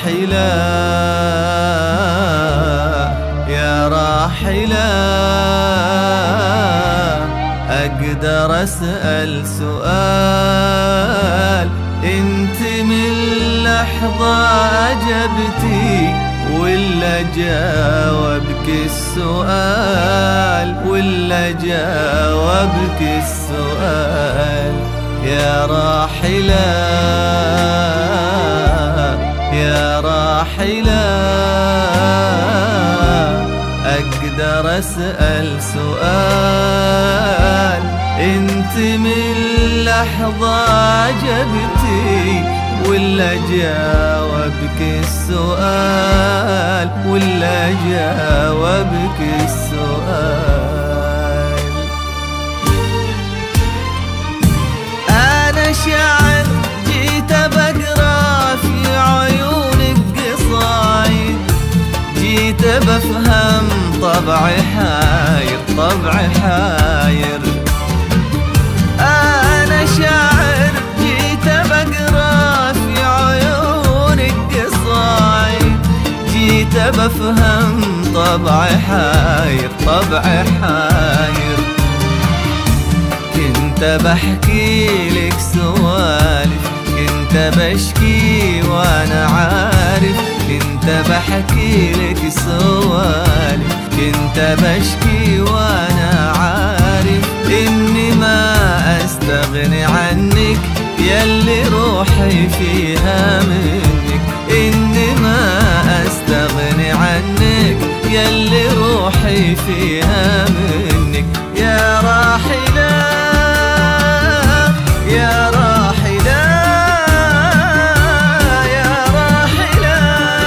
راحلة يا راحلة، أقدر أسأل سؤال انت من لحظة أجبتي ولا جاوبك السؤال، ولا جاوبك السؤال؟ يا راحلة يا راحلة، أقدر أسأل سؤال انت من لحظة أجبتي ولا جاوبك السؤال، ولا جاوبك السؤال؟ أنا شاعر جيت بقرا في عيونك قصايد، جيت بفهم طبعي حاير، طبعي حاير. أنا شاعر جيت بقرا في عيونك قصايد، جيت بفهم طبعي حاير، طبعي حاير. كنت بحكي لك سوالف، كنت بشكي وانا عارف، كنت بحكي لك سوالف، كنت بشكي وانا عارف اني ما استغني عنك ياللي روحي فيها منك، اني ما استغني عنك ياللي روحي فيها منك. يا راحلة يا راحلة يا راحلة.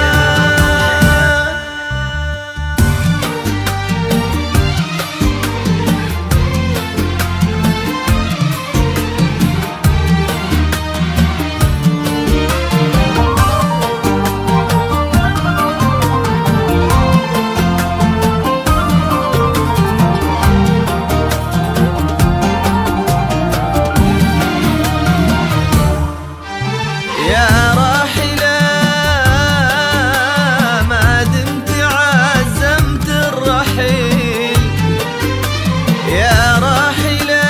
يا راحلة ما دمت عزمت الرحيل، يا راحلة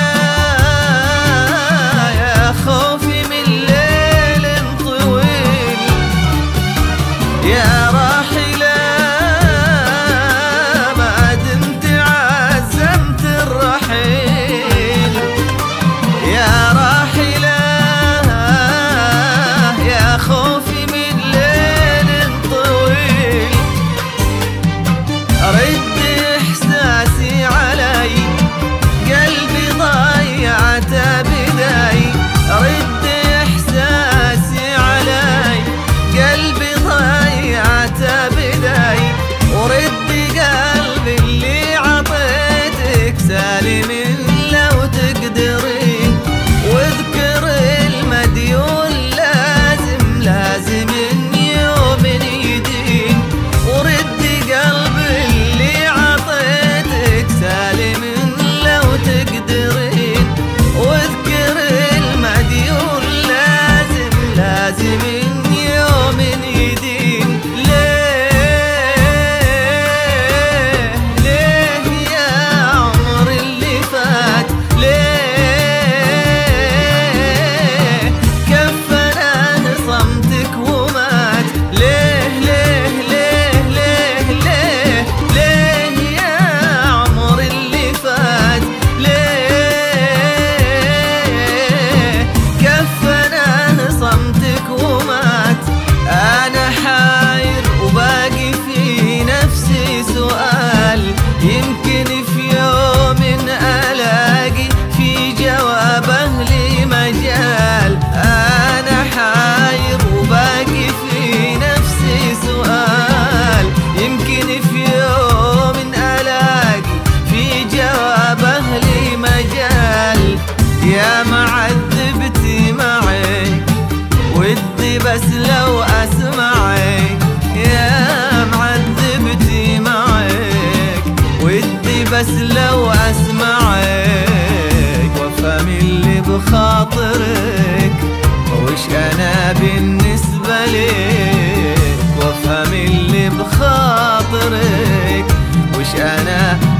يا خوفي من ليل طويل، يا راحلة ما دمت عزمت الرحيل، يا راحلة خوفي من ليل طويل. رد إحساسي علي قلبي ضيعته بداي، رد إحساسي علي قلبي ضيعته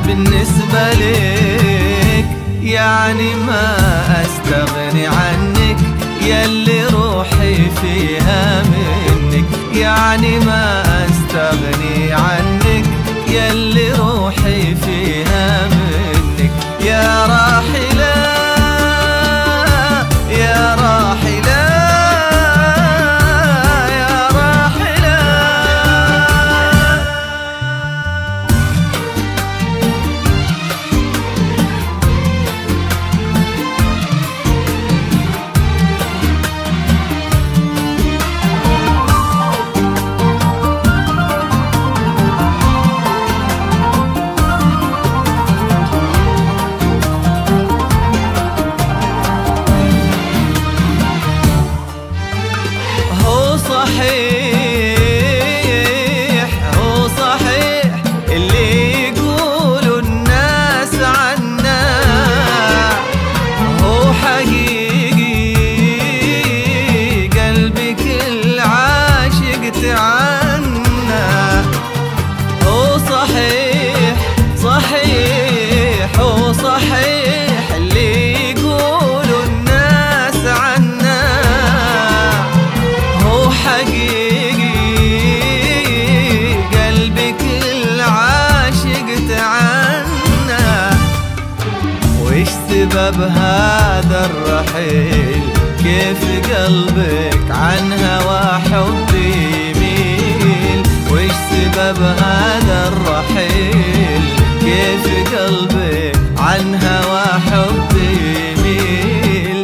بالنسبة لك، يعني ما استغني عنك يلي روحي فيها منك، يعني ما استغني عنك يلي روحي فيها منك. يا راحلة يا راحلة يا راحلة. هو صحيح اللي يقولوا الناس عنا، هو حقيقي قلبي كل عاشقت عنا. هو صحيح هو صحيح اللي يقولوا الناس عنا، هو حقيقي قلبي كل عاشقت عنا. وش سبب هذا الرحيل؟ كيف قلبك عن هوى حبي يميل؟ وش سبب هذا الرحيل؟ كيف قلبك عن هوى حبي يميل؟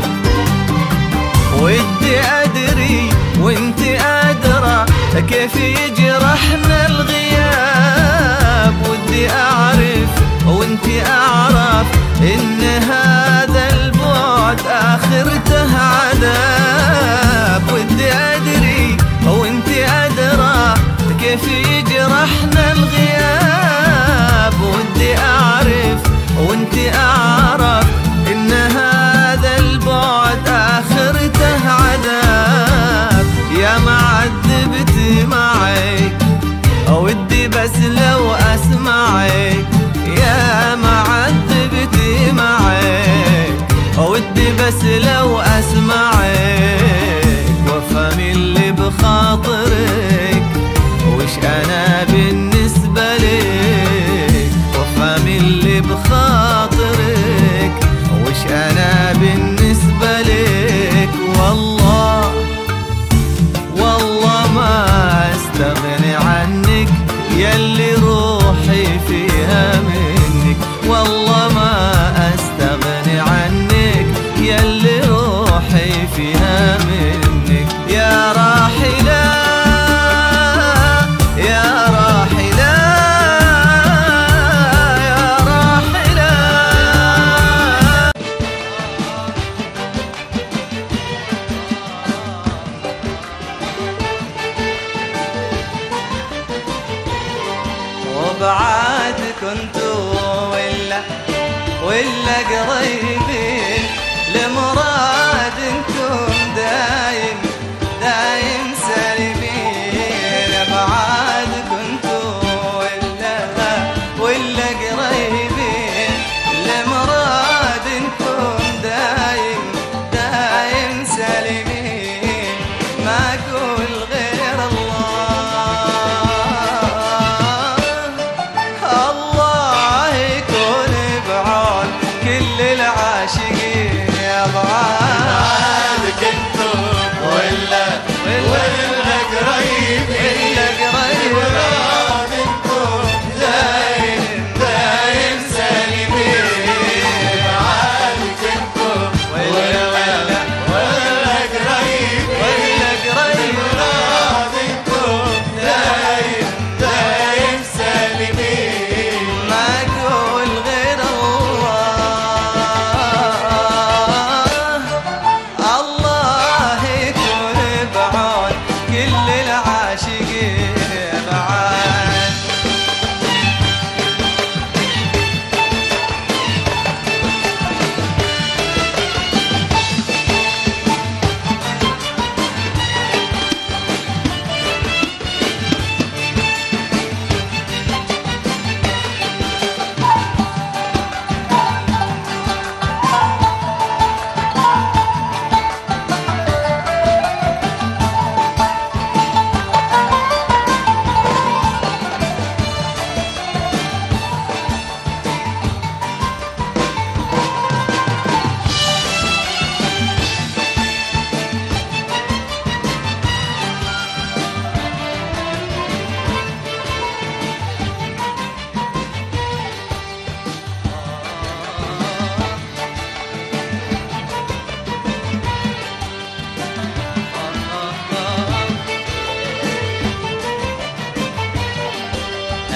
ودي أدري وانت أدرى كيف يجرحنا الغياب، ودي أعرف وانت أعرف إن هذا البعد آخرته عذاب. ودي أدري وانت أدرى كيف يجرحنا الغياب، ودي أعرف وانت أعرف إن هذا البعد آخرته عذاب. يا ما عذبت معك ودي بس لو أسمعك، يا ما عذبت معك ودي بس لو أسمعك، وافهم اللي بخاطرك وش أنا بالنسبة لك، وافهم اللي بخاطرك وش أنا بالنسبة لك. والله ما استغني عنك يلي روحي فيها منك، والله ما استغني عنك يلي روحي فيها منك. يا راحلة يا راحلة يا راحلة. وبعاد كنتوا ولا قريبين لمراد انتم دايم سالمين. بعاد كنتوا ولا قريبين لمراد انتم دايم سالمين. ما اقول غير الله يكون بعون كل العاشقين. يا بعاد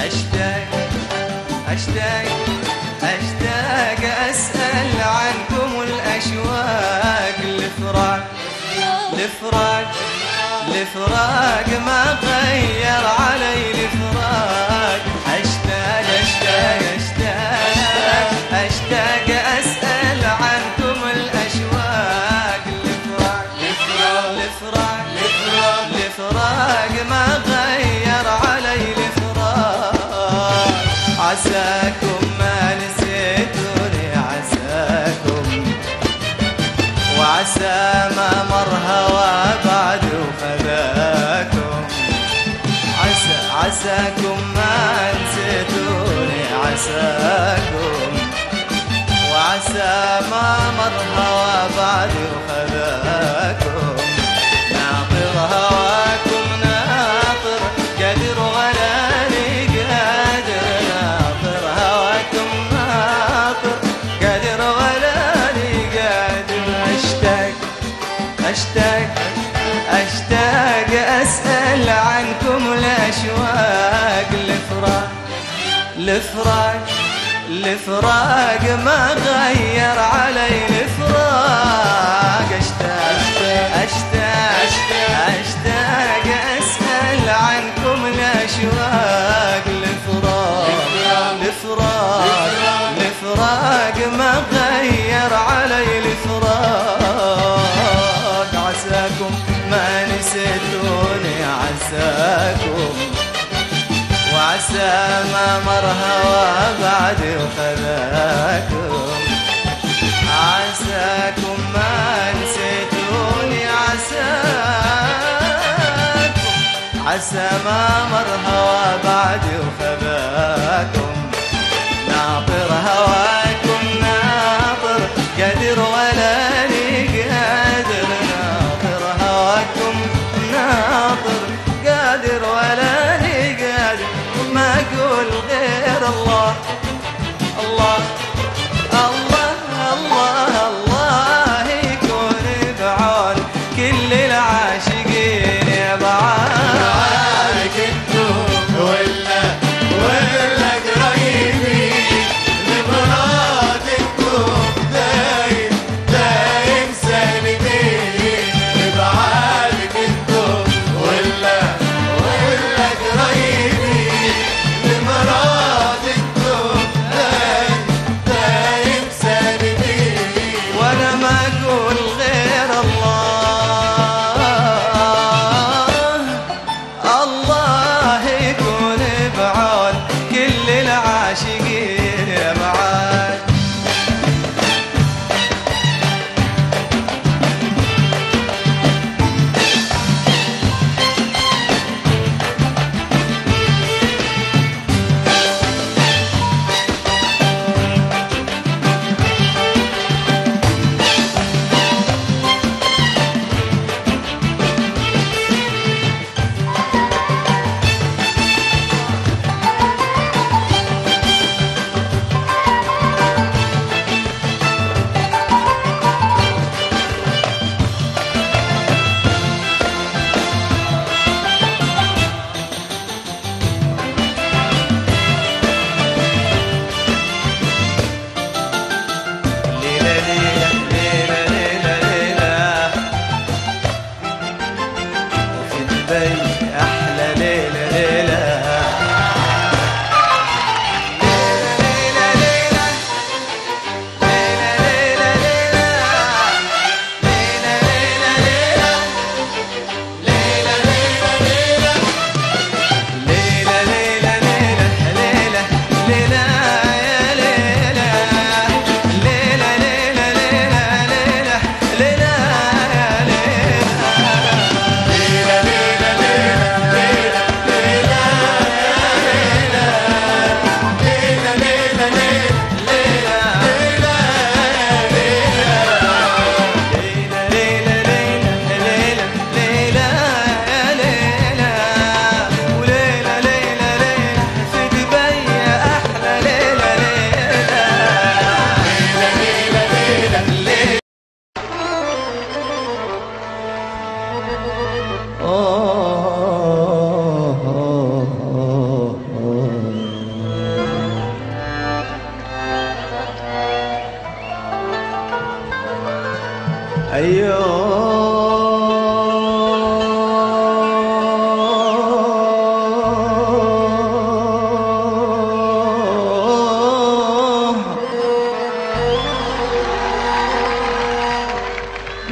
أشتاق أشتاق أشتاق أسأل عنكم الأشواق. الفراق الفراق الفراق ما غير علي الفراق. أشتاق أشتاق أشتاق أشتاق أسأل عنكم الأشواق. الفراق الفراق الفراق ما غير علي الفراق. عساكم ما نسيتوني عساكم، وعسى ما مر هوى بعد وخذاكم. عساكم ما نسيتوني عساكم، وعسى ما مر هوى بعد وخذاكم. ناطر هواكم ناطر قادر ولا لي قادر. ناطر هواكم ناطر قادر ولا لي قادر. أشتاق أشتاق أسأل عنكم الأشواق. الفراق الفراق الفراق ما غير علي الفراق. أشتاق أشتاق أشتاق أسأل عنكم الأشواق. الفراق الفراق الفراق ما غير علي الفراق. عساكم ما نسيتوني عساكم، وعسى ما مر هوى بعد وخذاكم. عساكم ما نسيتوني عساكم، عسى ما مر هوى بعد وخذاكم. ناطر هواكم ناطر قادر ولا لي قادر. ناطر هواكم ناطر قادر ولا لي قادر. ما أقول غير الله الله الله الله الله يكون بعون كل العاشقين يا بعاد. ولا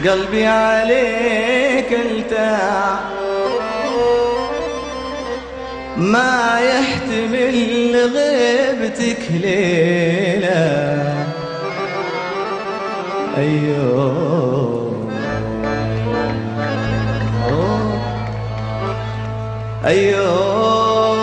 قلبي عليك التاع ما يحتمل غيبتك ليلة. أيوه أيوه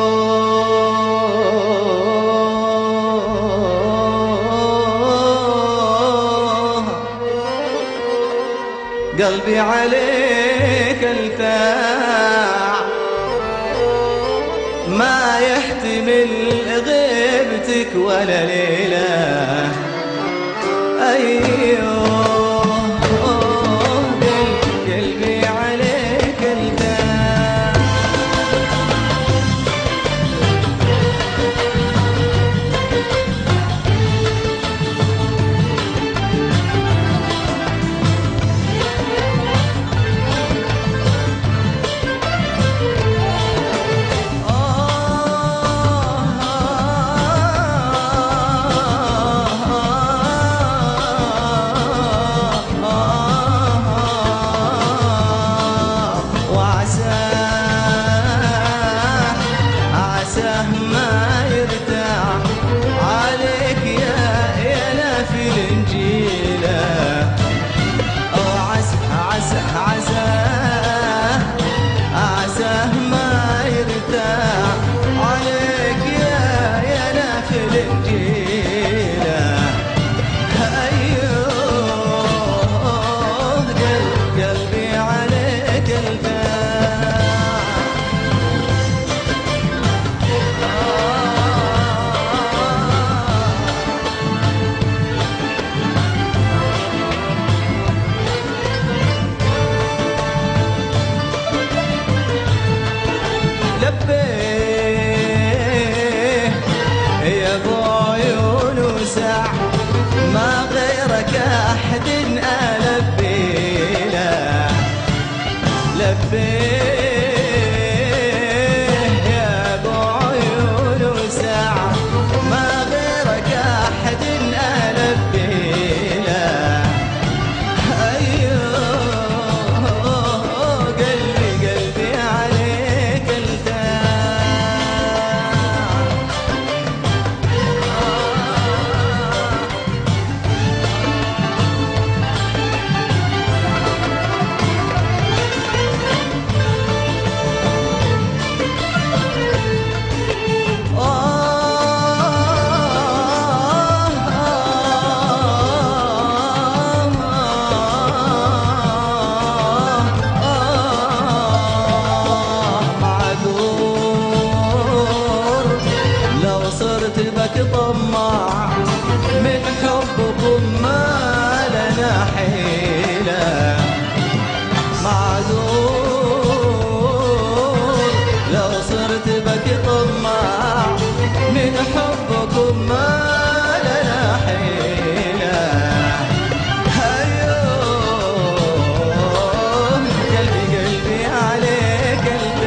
قلبي عليك التاع ما يحتمل غيبتك ولا ليلة. أيوه قلبي عليك التاع يا ابو عيون وسع ما غيرك احد البي له. لبيه يا ابو عيون وسع ما غيرك احد البي له. ايوه قلبي عليك بك طماع من حبكم ما لنا حيلة. معذور لو صرت بك طماع من حبكم ما لنا حيلة. أيوه قلبي عليك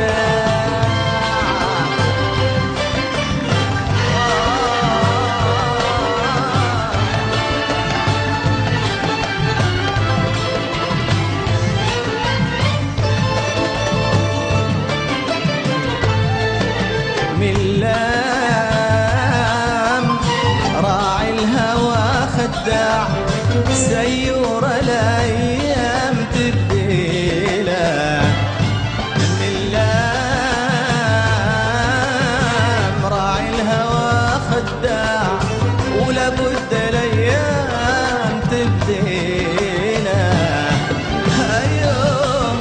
راعي الهوى خداع سيور الايام تبديله. راعي الهوى خداع ولابد الايام تبديله. ايوه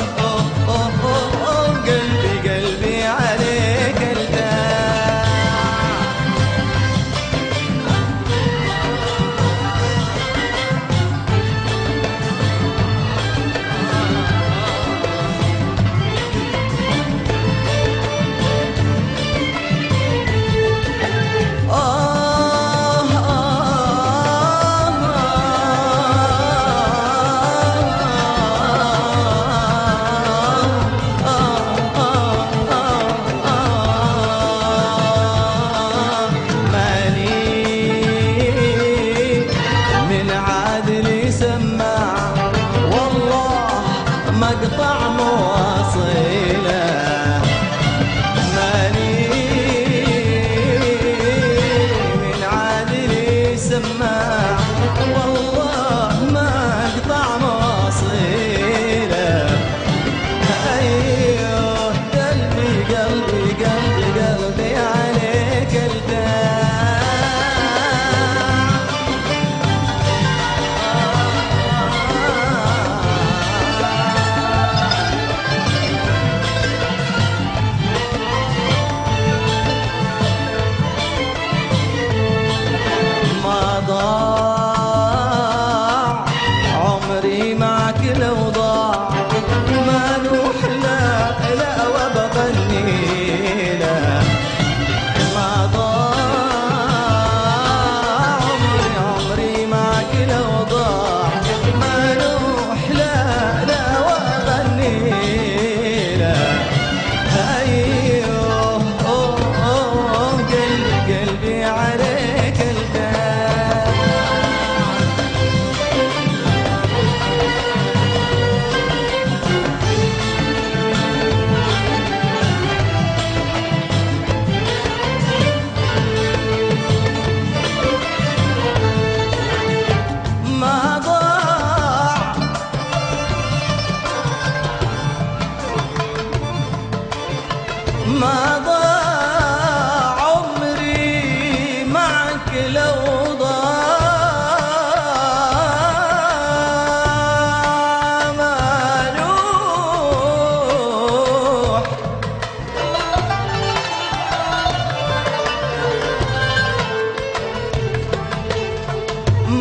قلبي عليك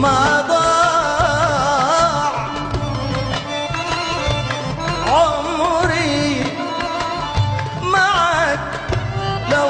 ما ضاع عمري معك لو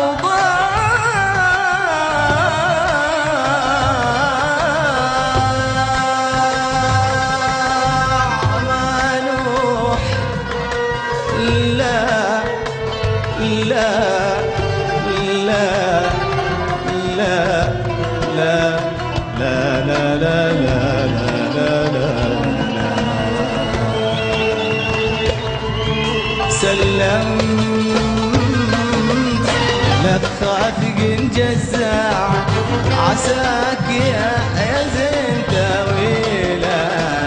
سلمت لك خافق جزاع عساك يا زين تاويله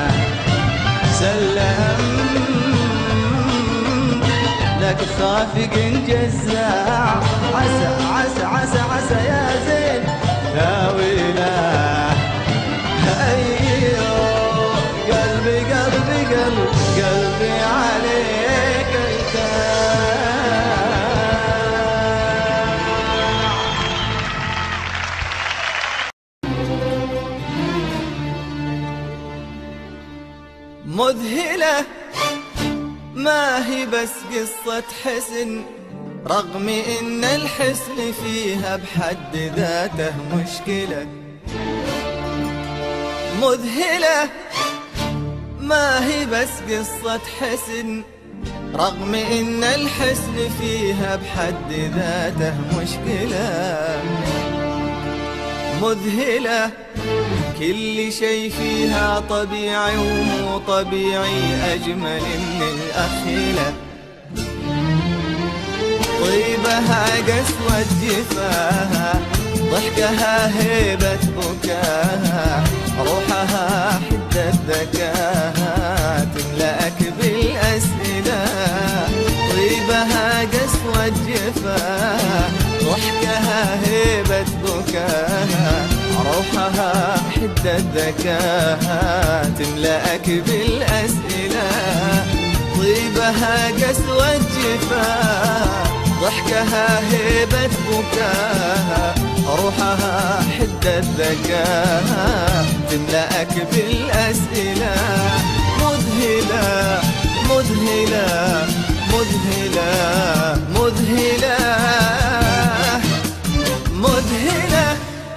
سلمت لك خافق جزاع عسى عسى عسى عسى يا زين تاويله ايوه قلبي قلبي قلبي قلبي عليك مذهلة ما هي بس قصة حسن رغم إن الحسن فيها بحد ذاته مشكلة مذهلة ما هي بس قصة حسن رغم إن الحسن فيها بحد ذاته مشكلة مذهلة كل شيء فيها طبيعي ومو طبيعي أجمل من الأخيلة طيبها قسوة جفاها ضحكها هيبة بكاها روحها حدة ذكاها تملأك بالأسئلة طيبها قسوة جفاها ضحكها هيبة بكاها روحها حدة ذكاها تملأك بالأسئلة طيبها قسوة جفاها ضحكها هيبة بكاها روحها حدة ذكاها تملأك بالأسئلة مذهلة مذهلة مذهلة مذهلة مذهلة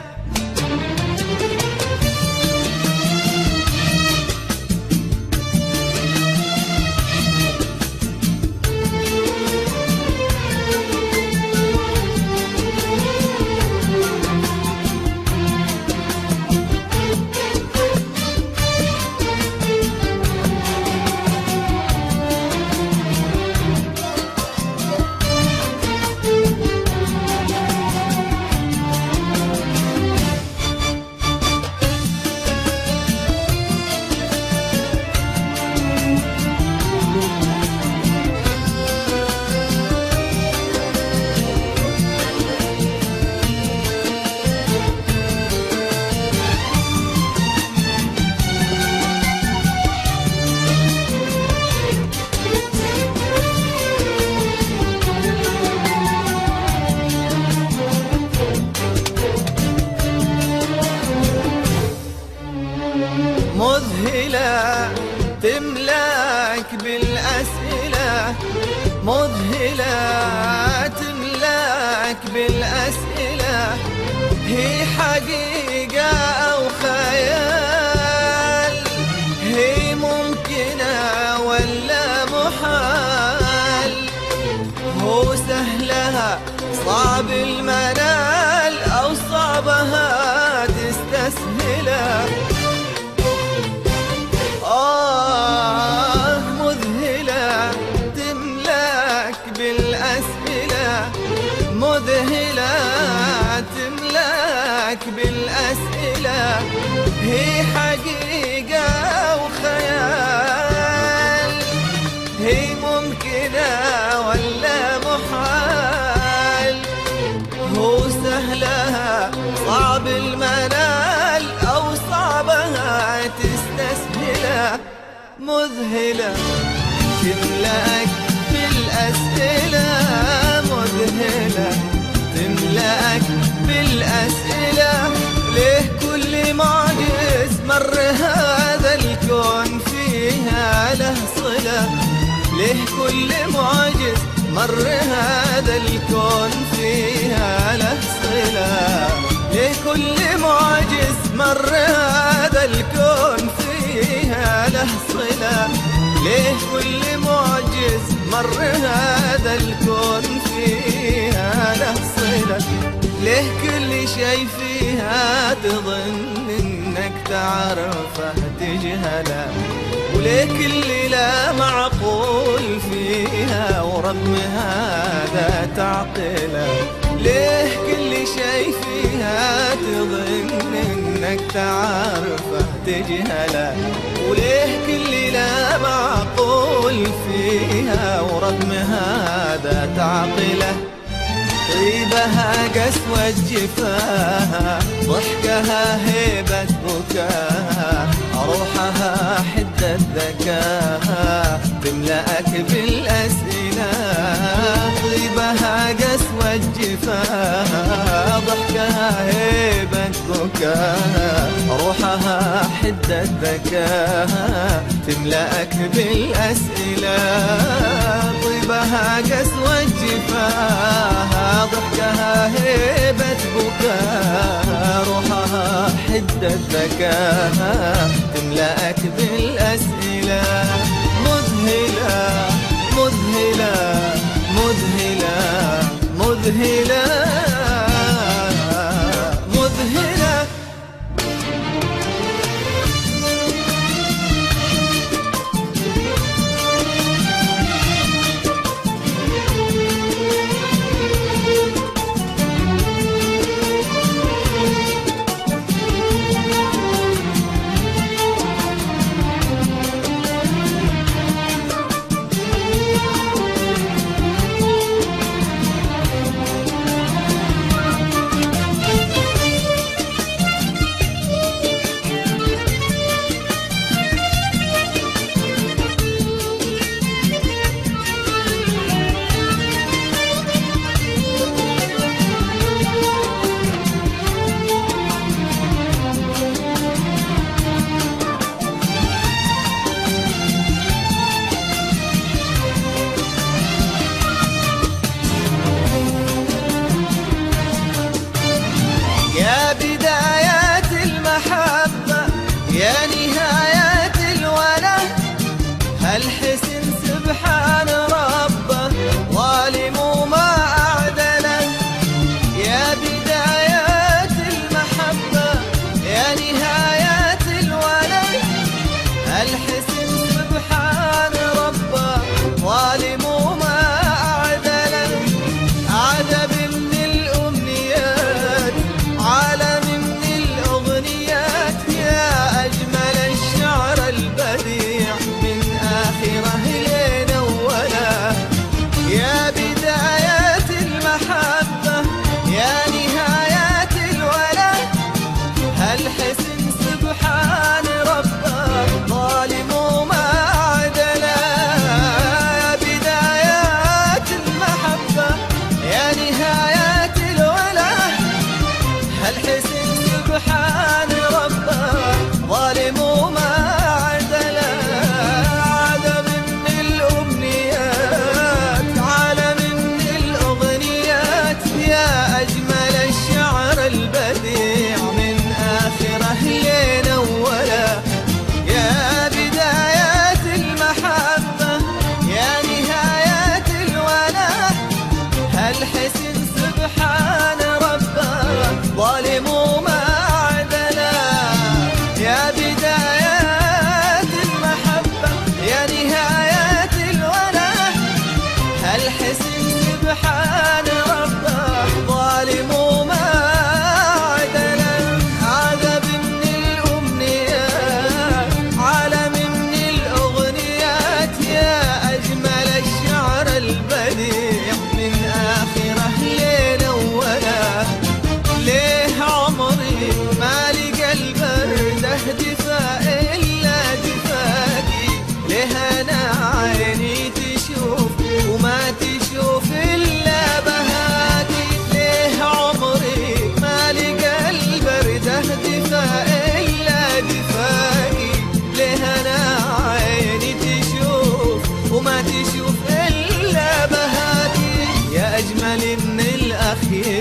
مذهلة تملاك بالأسئلة مذهلة تملاك بالأسئلة هي حقيقة أو خيال هي ممكنة ولا محال هو سهلها صعب المنال أو صعبها تستسهله مذهلة تملاك بالأسئلة مذهلة تملاك بالأسئلة هي حقيقة وخيال هي ممكنة ولا محال هو سهلها صعب المنال أو صعبها تستسهله مذهلة تملأك بالأسئلة مذهلة تملأك بالأسئلة ليه كل معجز مر هذا الكون فيها له صلة، لكل معجز مر هذا الكون فيها له صلة، لكل معجز مر هذا الكون فيها له صلة، ليه كل شي فيها تظن انك تعرفه تجهله، وليه كل لا معقول فيها ورغم هذا تعقله، ليه كل شي فيها تظن انك تعرفه تجهله، وليه كل لا معقول فيها ورغم هذا تعقله. طيبها قسوة جفاها، ضحكها هيبة بكاها، روحها حدة ذكاها تملأك بالأسئلة. طيبها قسوة جفاها، ضحكها هيبة بكاها، روحها حدة ذكاها تملأك بالأسئلة. طيبها قسوة جفاها، ضحكها هيبة بكاها، روحها حدة ذكاها تملأك بالأسئلة. مذهلة مذهلة مذهلة مذهلة مذهلة. يا بدايات المحبة يا نهايات الوله، هالحسن سبحان ربه ظالم وما أعدله. يا بدايات المحبة يا نهايات الوله، هالحسن سبحان ربه ظالم وما أعدله. عجب من الأمنيات عالم من الأغنيات، يا أجمل الشعر البديع من آخره لين أوله. يا بدايات المحبة يا نهايات الوله، هالحسن سبحان ربه ظالم وما عدله. يا بدايات المحبة يا نهايات الوله، هالحسن سبحان ربه ظالم وما عدله. عدم من الأمنيات عالم من الأغنيات، يا أجمل الشعر البديع من آخره لين أوله. يا بدايات المحبة يا نهايات الوله، هالحسن سبحان ربه ظالم وما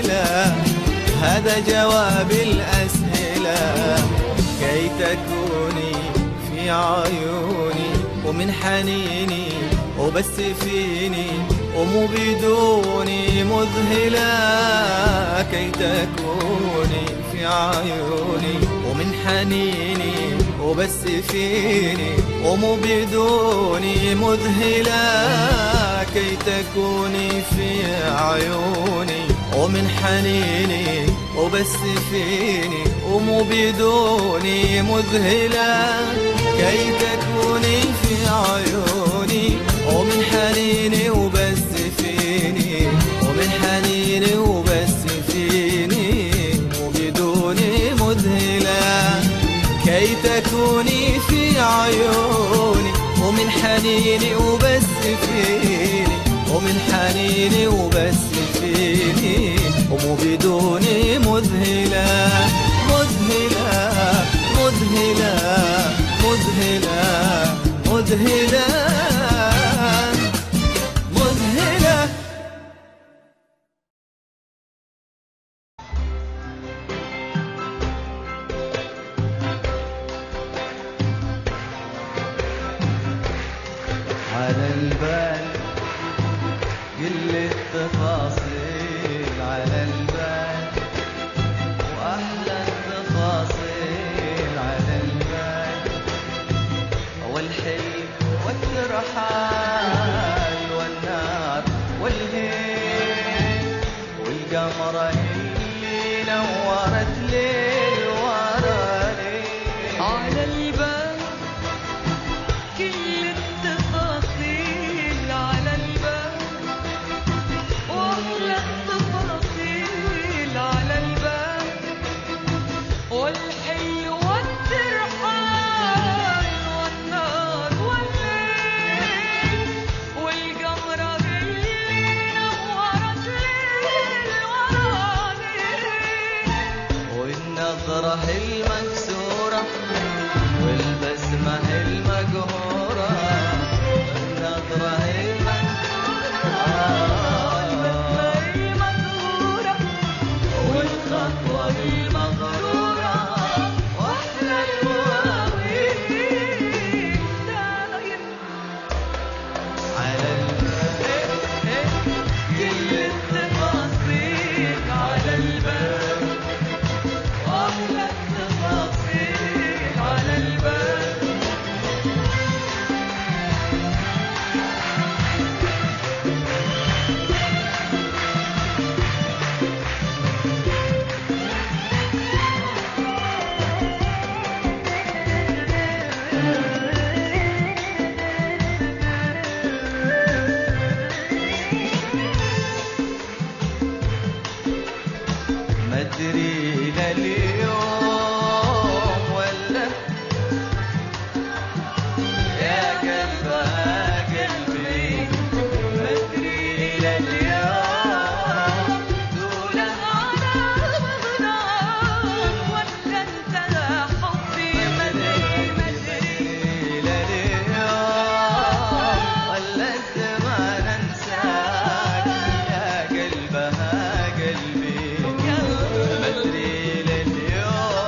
مذهلة، هذا جواب الأسئلة. كي تكوني في عيوني ومن حنيني وبس فيني ومو بدوني مذهلة. كي تكوني في عيوني ومن حنيني وبس فيني ومو بدوني مذهلة. كي تكوني في عيوني ومن حنيني وبس فيني ومو بدوني مذهلة. كي تكوني في عيوني ومن حنيني وبس فيني ومن حنيني وبس فيني وبدوني مذهلة. كي تكوني في عيوني ومن حنيني وبس فيني ومن حنيني وبس فيني ومو بدوني مذهلة. مذهلة مذهلة مذهلة مذهلة مذهلة. على البال كل التفاصيل، على البال وأحلى التفاصيل، على البال والحلم والترحال والنار والهيل والقمرة اللي نورت ليل ورا ليل. على البال كل التفاصيل، على البال وأحلى التفاصيل، على البال والحلو والترحال والنار والليل والقمرة اللي نورت ليل ورا ليل. والنظرة المكسورة والبسمة المقهورة، النظرة المغرورة والخطوة المغرورة وأحلى المواويل داير. على البال كل التفاصيل، على البال وأحلى التفاصيل، على البال ما ادري لليوم ولا يا قلبها قلبي، ما ادري لليوم ولا أنا مغنان ولا أنت حبي، ما أدري ما أدري لليوم ولا الزمان انساك يا قلبها قلبي. ما ادري لليوم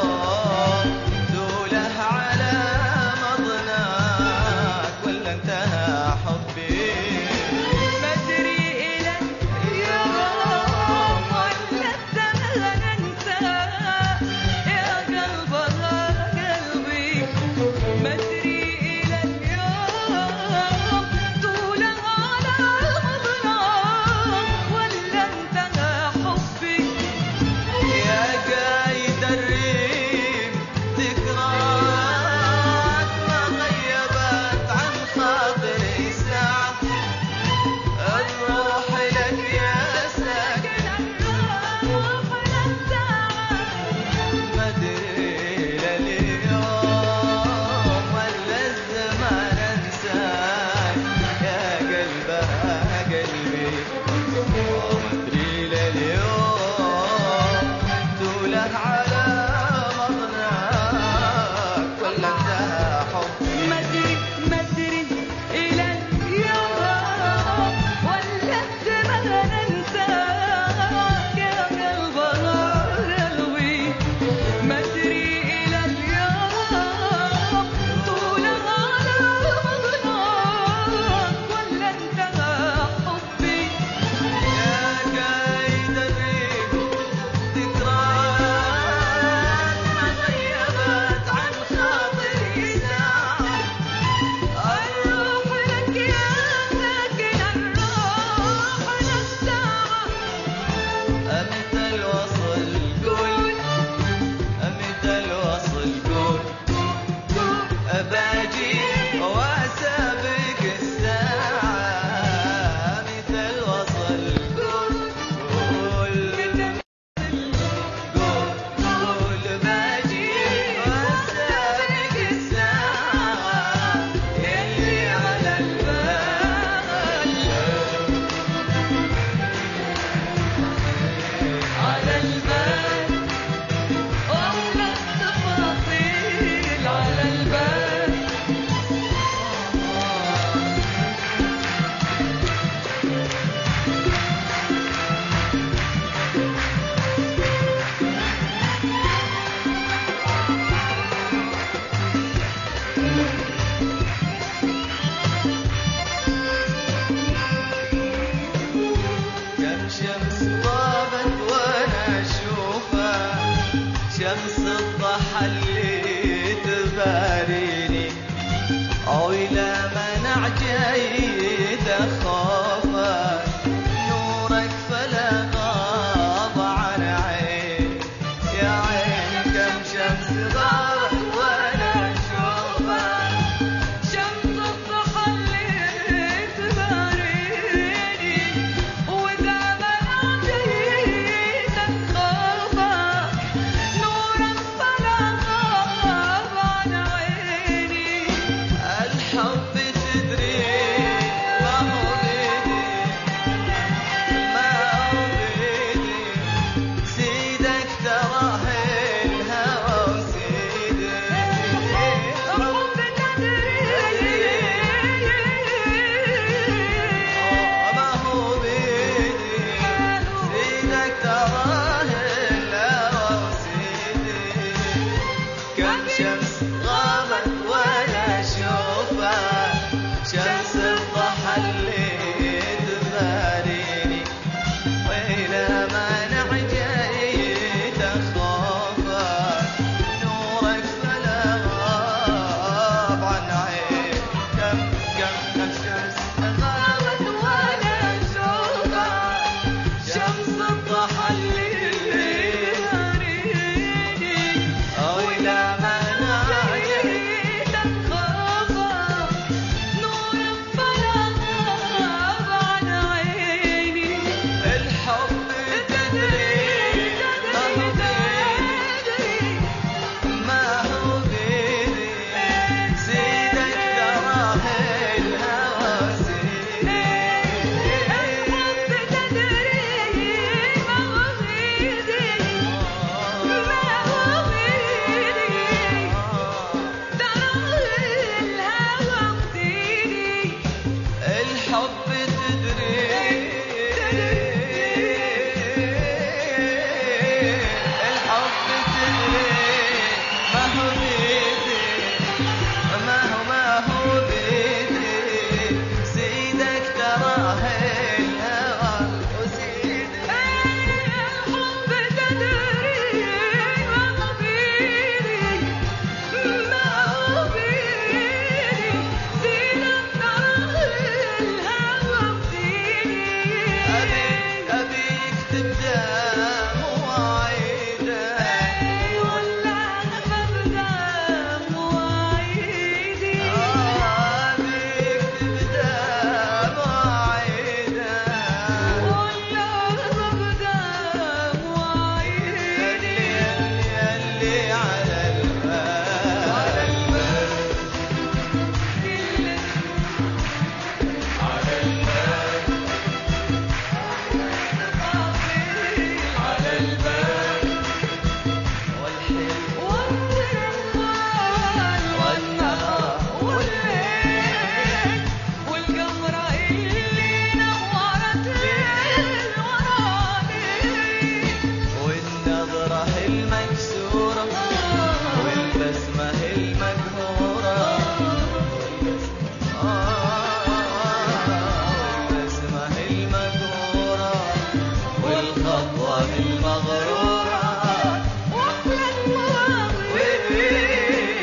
بالمغرورات واحلى المواويل.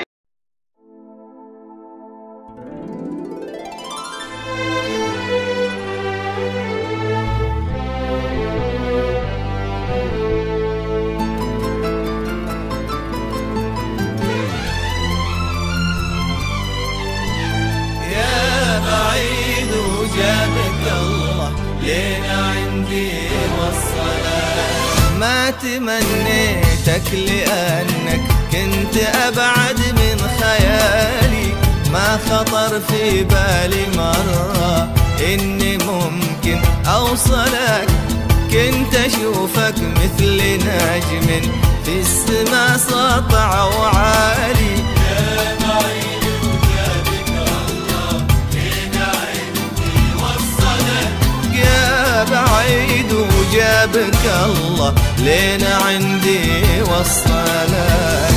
يا بعيد وجابك الله لينا عندي والصلاة. ما تمنيتك لأنك كنت أبعد من خيالي، ما خطر في بالي مرة إني ممكن أوصلك. كنت أشوفك مثل نجم في السما ساطع وعالي. يا بعيد وجابك الله لينا عندي وصلك. يا بعيد وجابك الله لينا عندي وصلك.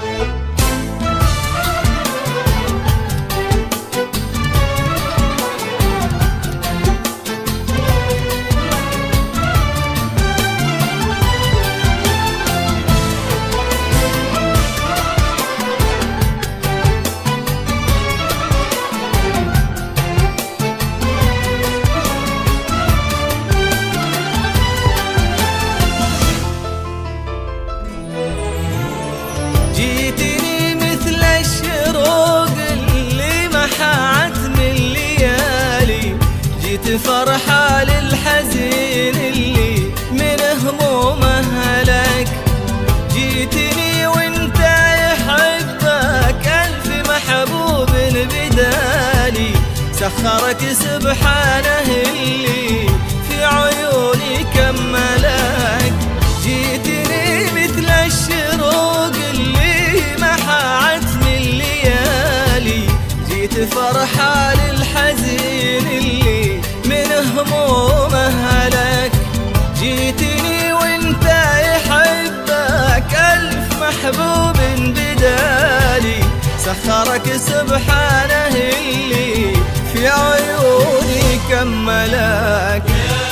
جيتني مثل الشروق اللي محات من الليالي، جيت فرحة للحزين اللي من همومه هلك. جيتني وانت يحبك ألف محبوب بدالي، سخرك سبحانه اللي في عيوني كملك. جيتني مثل الشروق محاتني الليالي، جيت فرحة للحزين اللي من همومه هلك. جيتني وانت يحبك ألف محبوب بدالي، سخرك سبحانه اللي في عيوني كملك.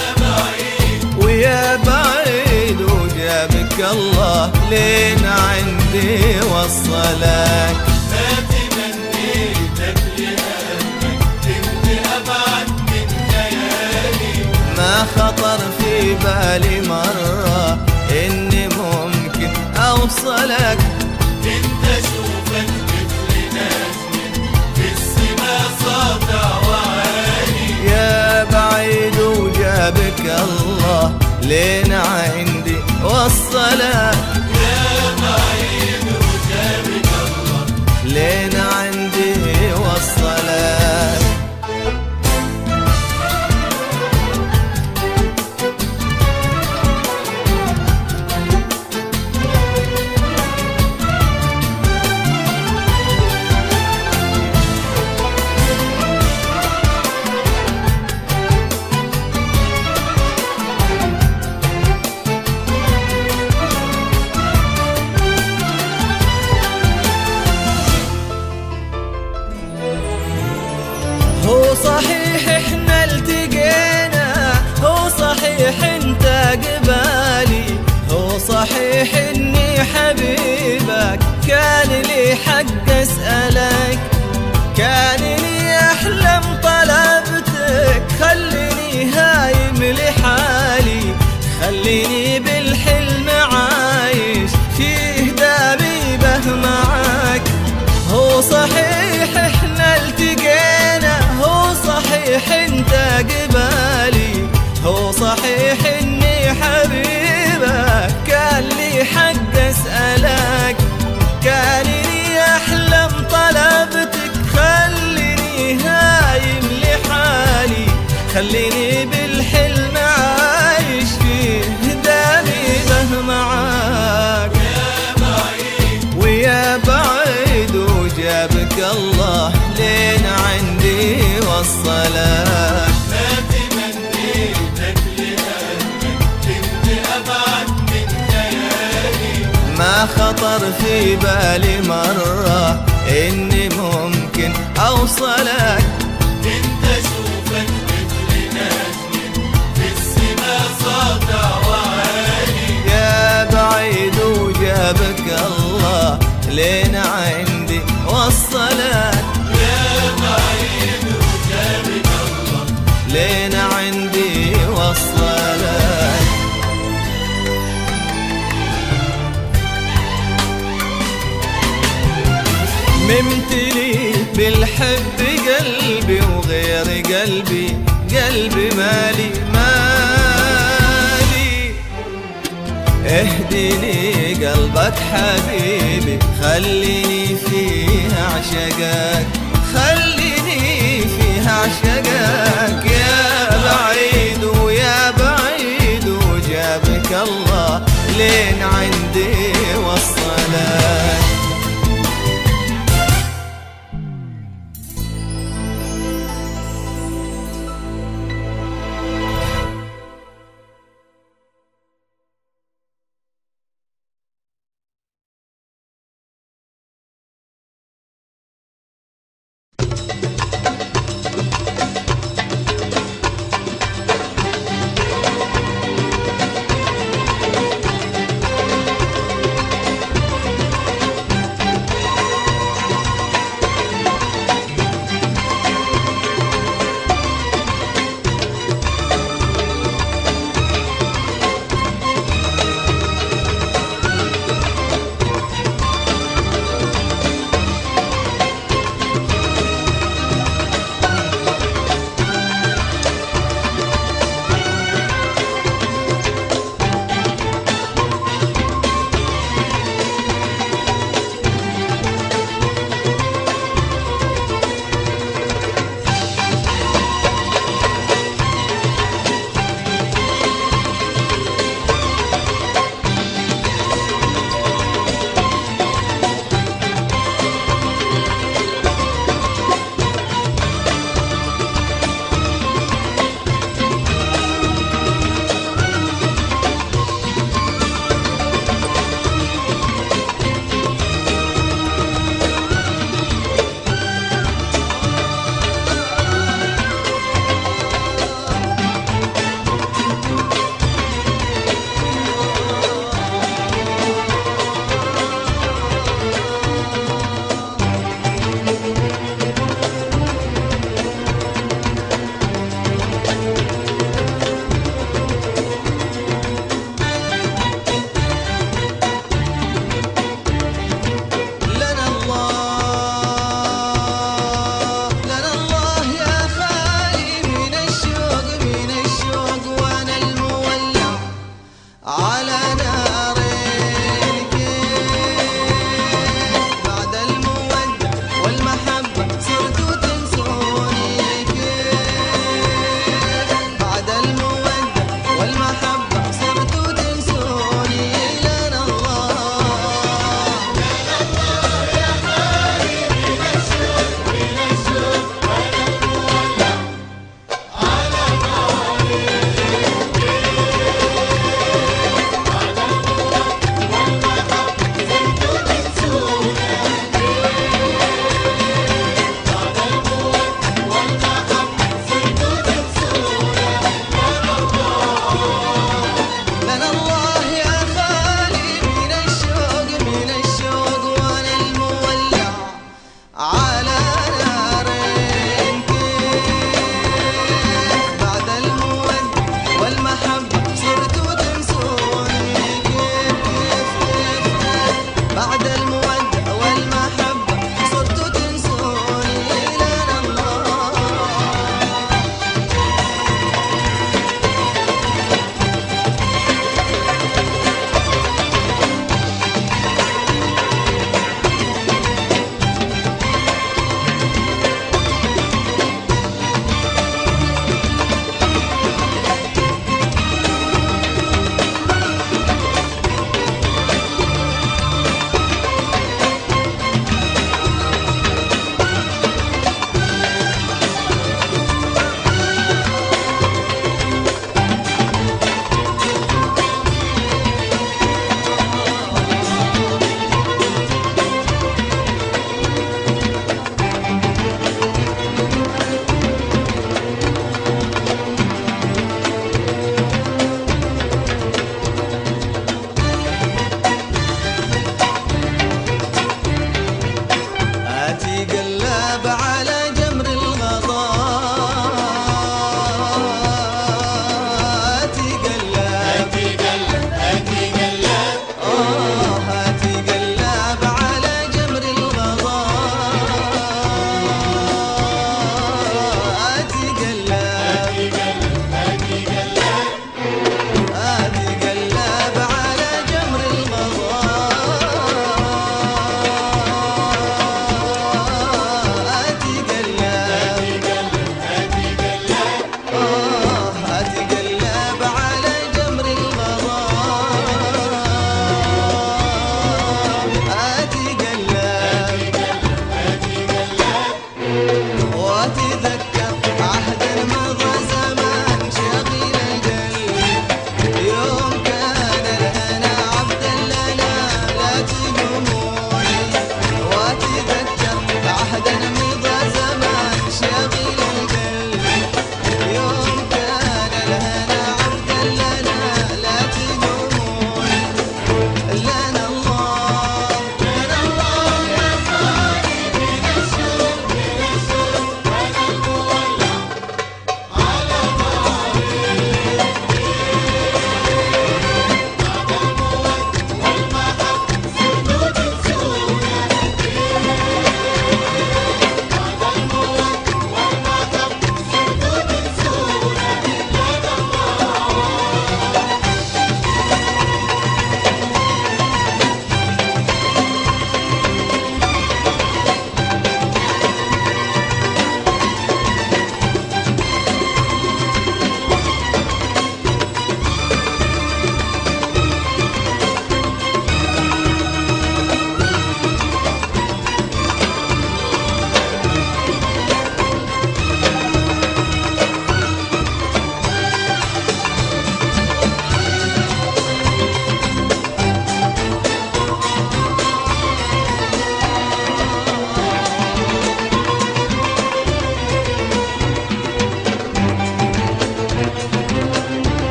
ويا بعيد وجابك الله لينا عندي وصلك. ما تمنيتك لأنك كنت أبعد من خيالي، ما خطر في بالي مرة إني ممكن أوصلك. كنت أشوفك مثل نجم في السما ساطع وعالي. يا بعيد وجابك الله لينا عندي وصلك. يا بعيد وجابك الله لينا عندي وصلك. هو صحيح احنا التقينا، هو صحيح انت قبالي، هو صحيح اني حبيبك، كان لي حق اسألك. كان لي احلم طلبتك، خليني هايم لحالي، خليني بالحلم عايش فيه دبيبه معاك. هو صحيح احنا التقينا، هو صحيح انت قبالي، هو صحيح اني حبيبك، كان لي حق اسألك. كان لي احلم طلبتك، خليني هايم لحالي، خليني بالحلم عايش فيه دبيبه معاك. ويا بعيد وجابك الله لينا عندي وصلك. ما تمنيتك لأنك كنت أبعد من خيالي، ما خطر في بالي مرة إني ممكن أوصلك. كنت أشوفك مثل نجم في السما ساطع وعالي. ممتلي بالحب قلبي وغير قلبي قلبي مالي مالي. اهدني قلبك حبيبي خليني فيها عشقك خليني فيها عشقك. يا بعيد ويا بعيد وجابك الله لين عندي وصلك.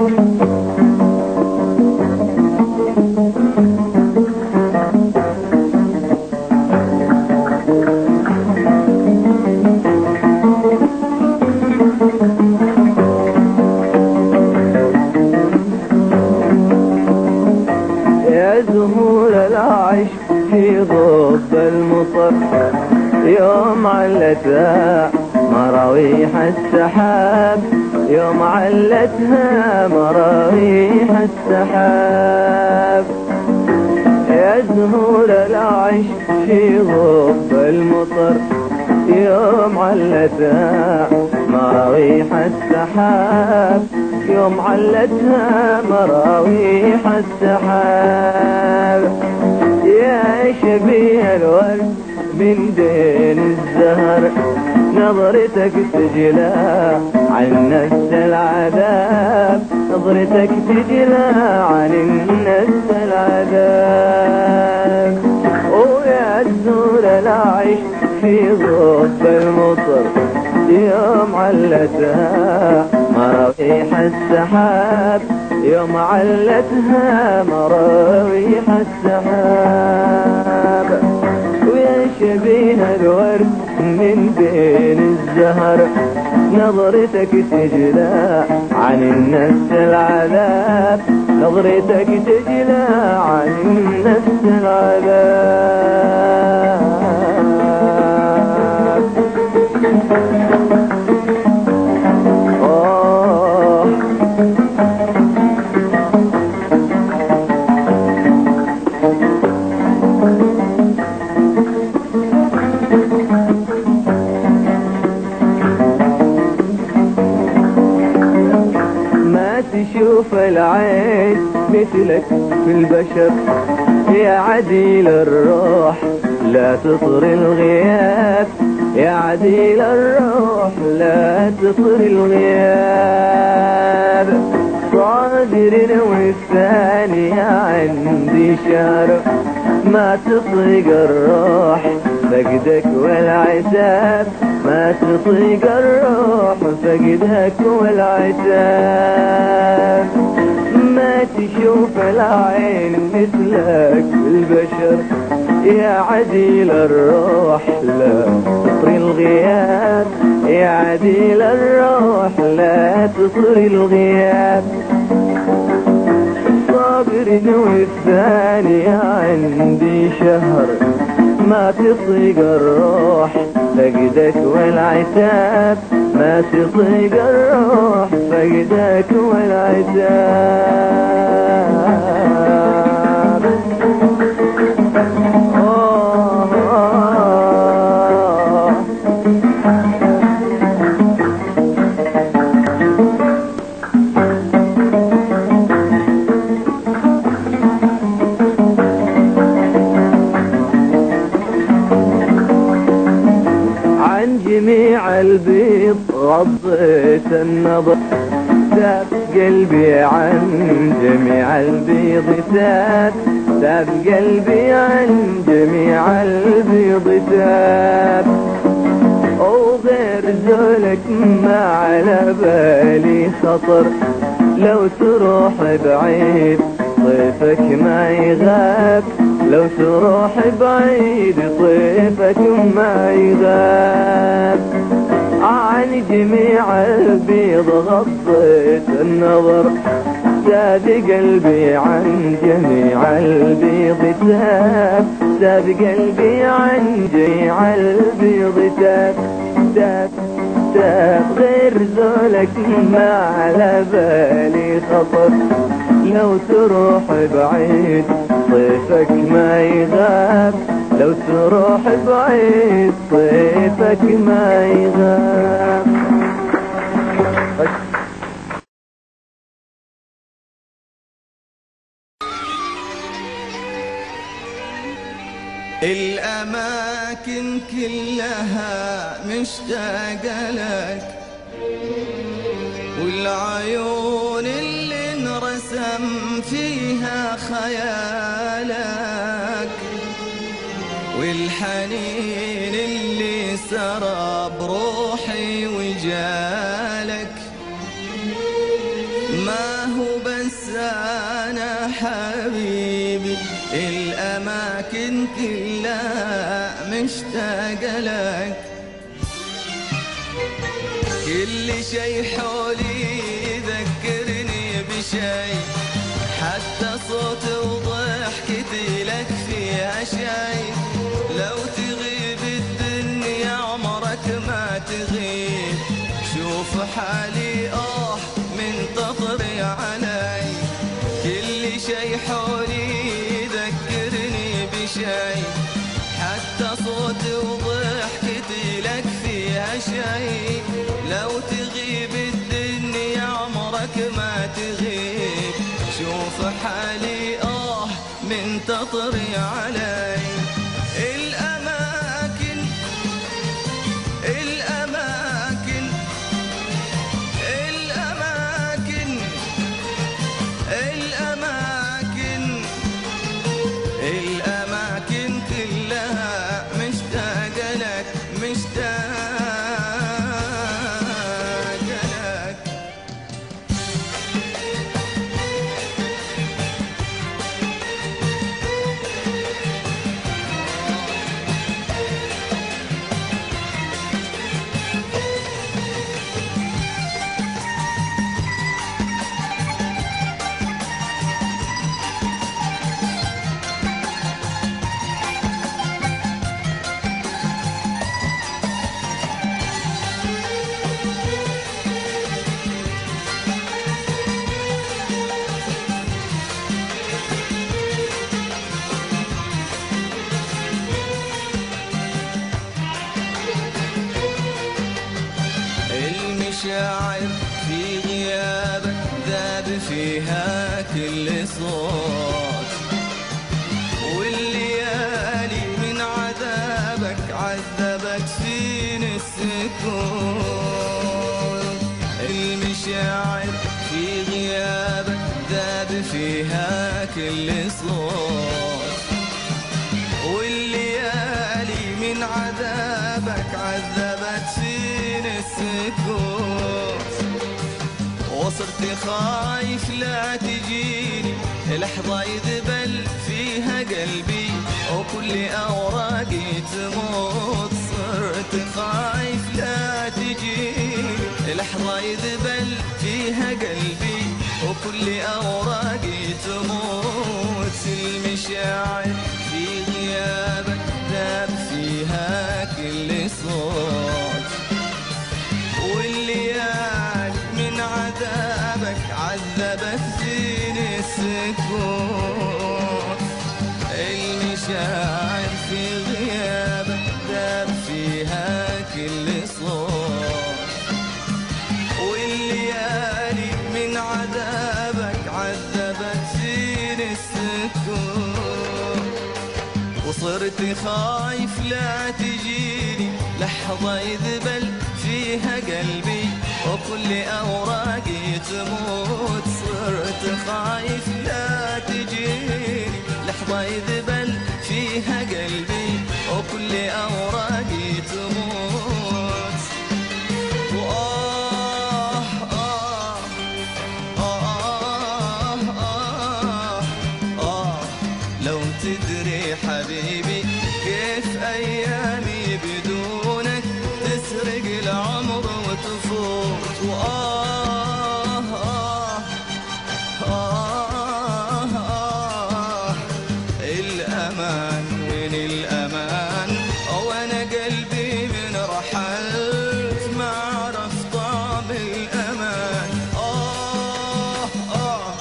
يا زهور العشق في ضب المطر يوم علتها مراويح السحاب، يوم علتها مراويح السحاب. يا زهور العشق في ضب المطر يوم علتها مراويح السحاب، يوم علتها مراويح السحاب. يا شبيه الورد من دين الزهر نظرتك تجلى عن نفس العذاب، نظرتك تجلى عن نفس العذاب. ويا زهور العشق في ضب المطر يوم علتها مراويح السحاب، يوم علتها مراويح السحاب. ويا شبيه الورد من بين الزهر نظرتك تجلى عن النفس العذاب، نظرتك تجلى عن النفس العذاب. تشوف العين مثلك في البشر يا عديل الروح لا تطر الغياب، يا عديل الروح لا تطر الغياب. صادر والثانية عندي شهر ما تطيق الروح فقدك والعتاب، ما تطيق الروح فقدك والعتاب. ما تشوف العين مثلك البشر يا عديل الروح لا تطري الغياب، يا عديل الروح لا تطري الغياب. صابر والثانية عندي شهر ما تطيق الروح فقدك والعتاب، ما تطيق الروح فقدك والعتاب. جميع البيض غضيت النظر تاب قلبي عن جميع البيض تاب قلبي عن جميع البيض تاب. وغير ذلك ما على بالي خطر لو تروح بعيد طيفك ما يغاب، لو تروح بعيد طيفك ما يغاب. عن جميع البيض غضيت النظر ساب قلبي عن جميع البيض ساب قلبي عن جميع البيض تاب. غير ذلك ما على بالي خطر لو تروح بعيد طيفك ما يغاب، لو تروح بعيد طيفك ما يغاب. الأماكن كلها مشتاقة لك، والعيون اللي انرسم فيها خيالك، والحنين اللي سرى بروحي وجالك. ما هو انسانا حبيبي، الاماكن كلها مشتاقة لك. كل شي حولي يذكرني بشي، حتى صوت وضحكتي لك فيها شي. لو تغيب الدنيا عمرك ما تغيب، شوف حالي منتظري علي. كل شي حولي يذكرني بشي، حتى صوت وضحكتي لك فيها شي. لو تغيب الدنيا عمرك ما تغيب، شوف حالي منتظري علي. الأماكن الأماكن الأماكن الأماكن الأماكن كلها مشتاقة لك، مشتاقة لك. المشاعر في غيابك ذاب فيها كل صوت، والليالي من عذابك عذبت فيني السكون. المشاعر في غيابك ذاب فيها كل صوت، والليالي من عذابك عذبت فيني السكوت. وصرت خايف لا تجيني لحظة يذبل فيها قلبي، وكل أوراقي تموت. صرت خايف لا تجيني لحظة يذبل فيها قلبي، وكل أوراقي تموت. المشاعر في غيابك ذاب فيها كل صوت، والليالي من عذابك عذبت فيني السكوت. المشاعر في غيابك ذاب فيها كل صوت، والليالي من عذابك عذبت فيني السكوت. وصرت خايف لا تجيني لحظة يذبل فيها قلبي، وكل أوراقي تموت. صرت خايف لا تجيني لحظة يذبل فيها قلبي، وكل أوراقي تموت. وآه آه آه آه آه لو تدري حبيبي كيف أيامي بدونك تسرق العمر وتفوت. وآه آه آه آه الأمان وين الأمان، وأنا قلبي من رحلت ما عرف طعم الأمان. آه آه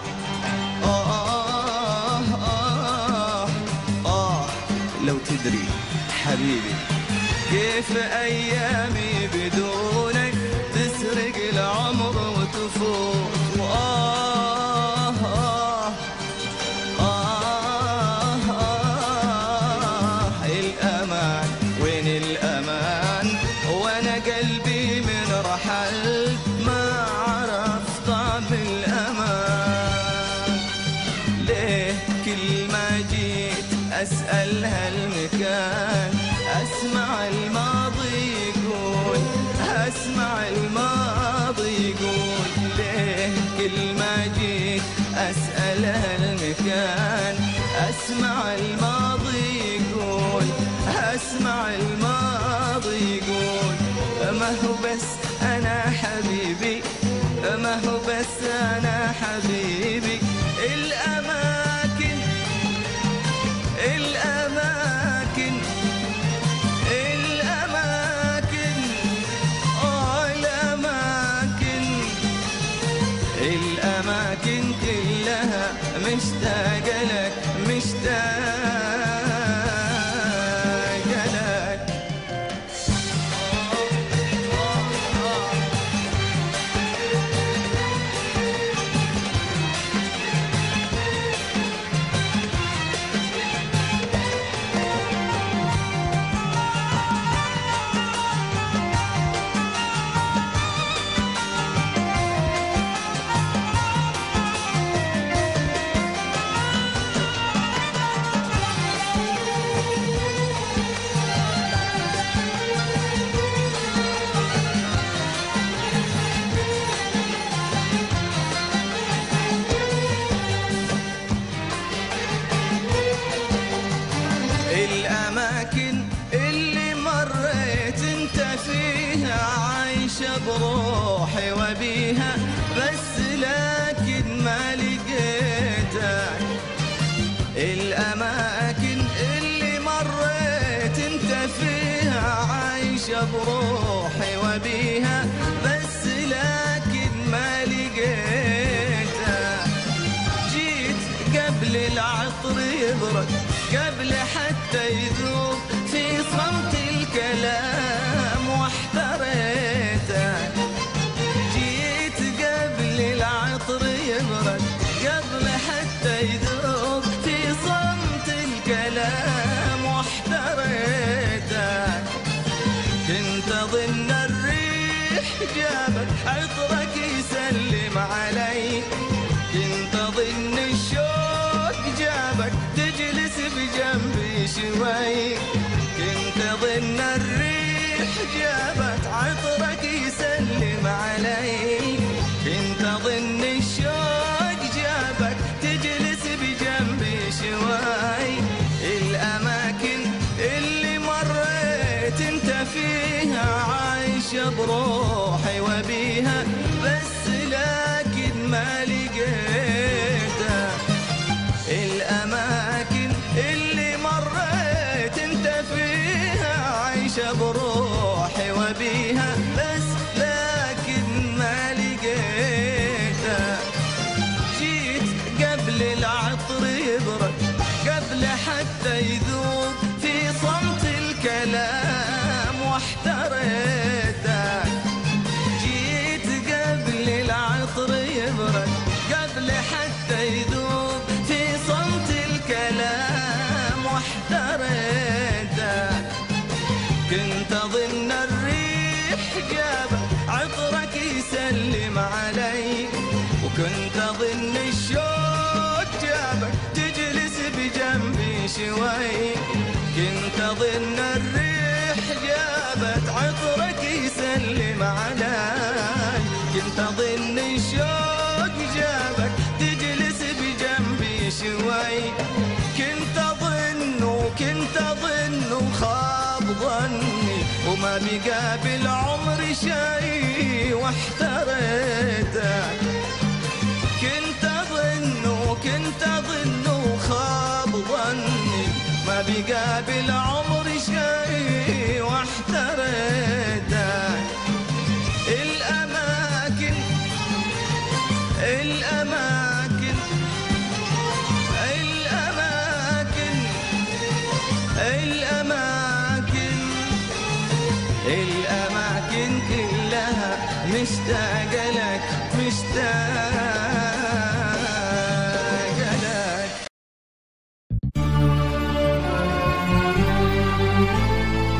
آه آه آه لو تدري حبيبي كيف أيامي بدونك تسرق العمر وتفوت. وآه آه آه آه الأمان وين الأمان، وأنا قلبي من رحل ما عرف طعم الأمان. ليه كل ما جيت أسأل هالمكان أسمع الماضي يقول جيت أسأل هالمكان، أسمع الماضي يقول، أسمع الماضي يقول ما هو بس أنا حبيبي، ما هو بس أنا حبيبي. الأماكن الأماكن الأماكن الأماكن الأماكن كلها مشتاقة لك، مشتاقة لك. الأماكن اللي مريت انت فيها عايشة بروحي وبيها، بس لكن ما لقيتك. الأماكن اللي مريت انت فيها عايشة بروحي وبيها، بس لكن ما لقيتك. جيت قبل العطر يبرد، قبل حتى يذوب في صمت الكلام واحتريتك. جيت قبل العطر يبرد، قبل حتى يذوب في صمت الكلام واحتريتك. كنت أظن الريح جابك عطرك يسلم علي، كنت أظن الشوق جابك تجلس بجنبي شوي، كنت أظن الريح جابت عطرك يسلم علي، كنت أظن الشوق جابك تجلس بجنبي شوي. الأماكن اللي مريت انت فيها عايشة بروحي وبيها، بس لكن ما لقيتها. الأماكن اللي مريت انت فيها عايشة بروحي وبيها، بس لكن ما لقيتها. جيت قبل العطر يبرد، قبل حتى يذوب في صمت الكلام واحتريتك. جيت قبل العطر يبرد، قبل حتى يذوب في صمت الكلام واحتريتك. كنت أظن الريح جابك عطرك يسلم علي، وكنت أظن الشوق جابك تجلس بجنبي شوي، كنت أظن الريح جابت عطرك يسلم علي، كنت أظن الشوق جابك تجلس بجنبي شوي. كنت أظن وخاب ظني وما بقى بالعمر شيء واحتريتك. كنت أظن وخاب ظني ما بقى بالعمر شيء واحتريتك. الأماكن الأماكن الأماكن الأماكن الأماكن كلها مشتاقة لك، مشتاقة لك.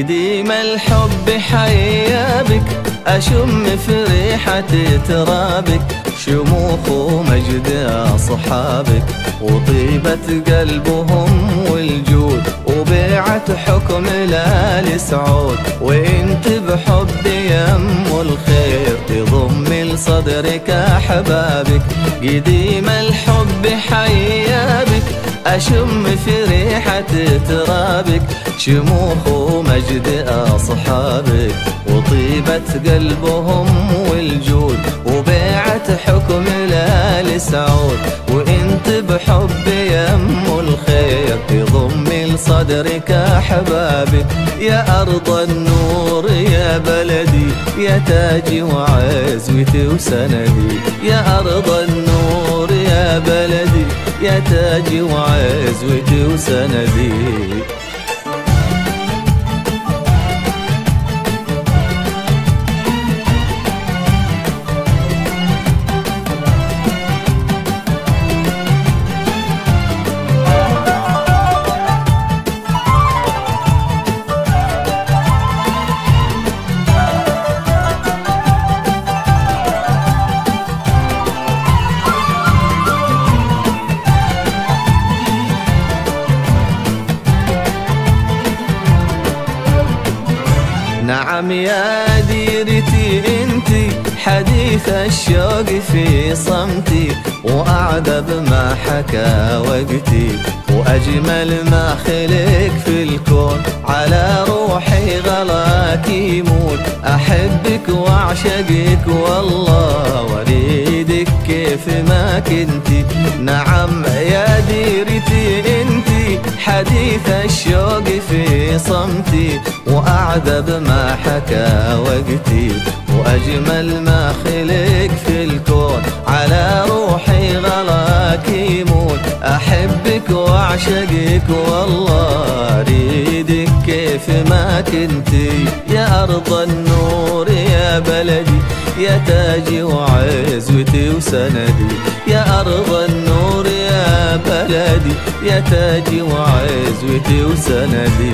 قديم الحب حيا بك، أشم في ريحة ترابك شموخ ومجد أصحابك، وطيبة قلبهم والجود، وبيعة حكم الآل سعود. وانت بحبي يم الخير تضم لصدرك أحبابك، قديم الحب حيا بك، أشم في ريحة ترابك شموخ ومجد أصحابك، وطيبة قلبهم والجود، وبيعة حكم الآل سعود. وانت بحبي يم الخير تضم لصدرك أحبابك، يا أرض النور يا بلدي، يا تاجي وعزوتي وسندي، يا أرض النور يا بلدي، يا تاجي وعزوتي وسندي. نعم يا ديرتي انتي حديث الشوق في صمتي، وأعذب ما حكى وقتي، وأجمل ما خلق في الكون، على روحي غلاك يموت، أحبك وأعشقك والله واريدك كيف ما كنتي. نعم يا ديرتي انتي حديث الشوق في صمتي، وأعذب ما حكى وقتي، وأجمل ما خلق في الكون، على روحي غلاك يموت، أحبك وأعشقك والله أريدك كيف ما كنتي. يا أرض النور يا بلدي، يا تاجي وعزوتي وسندي، يا أرض النور يا بلدي، يا تاجي وعزوتي وسندي.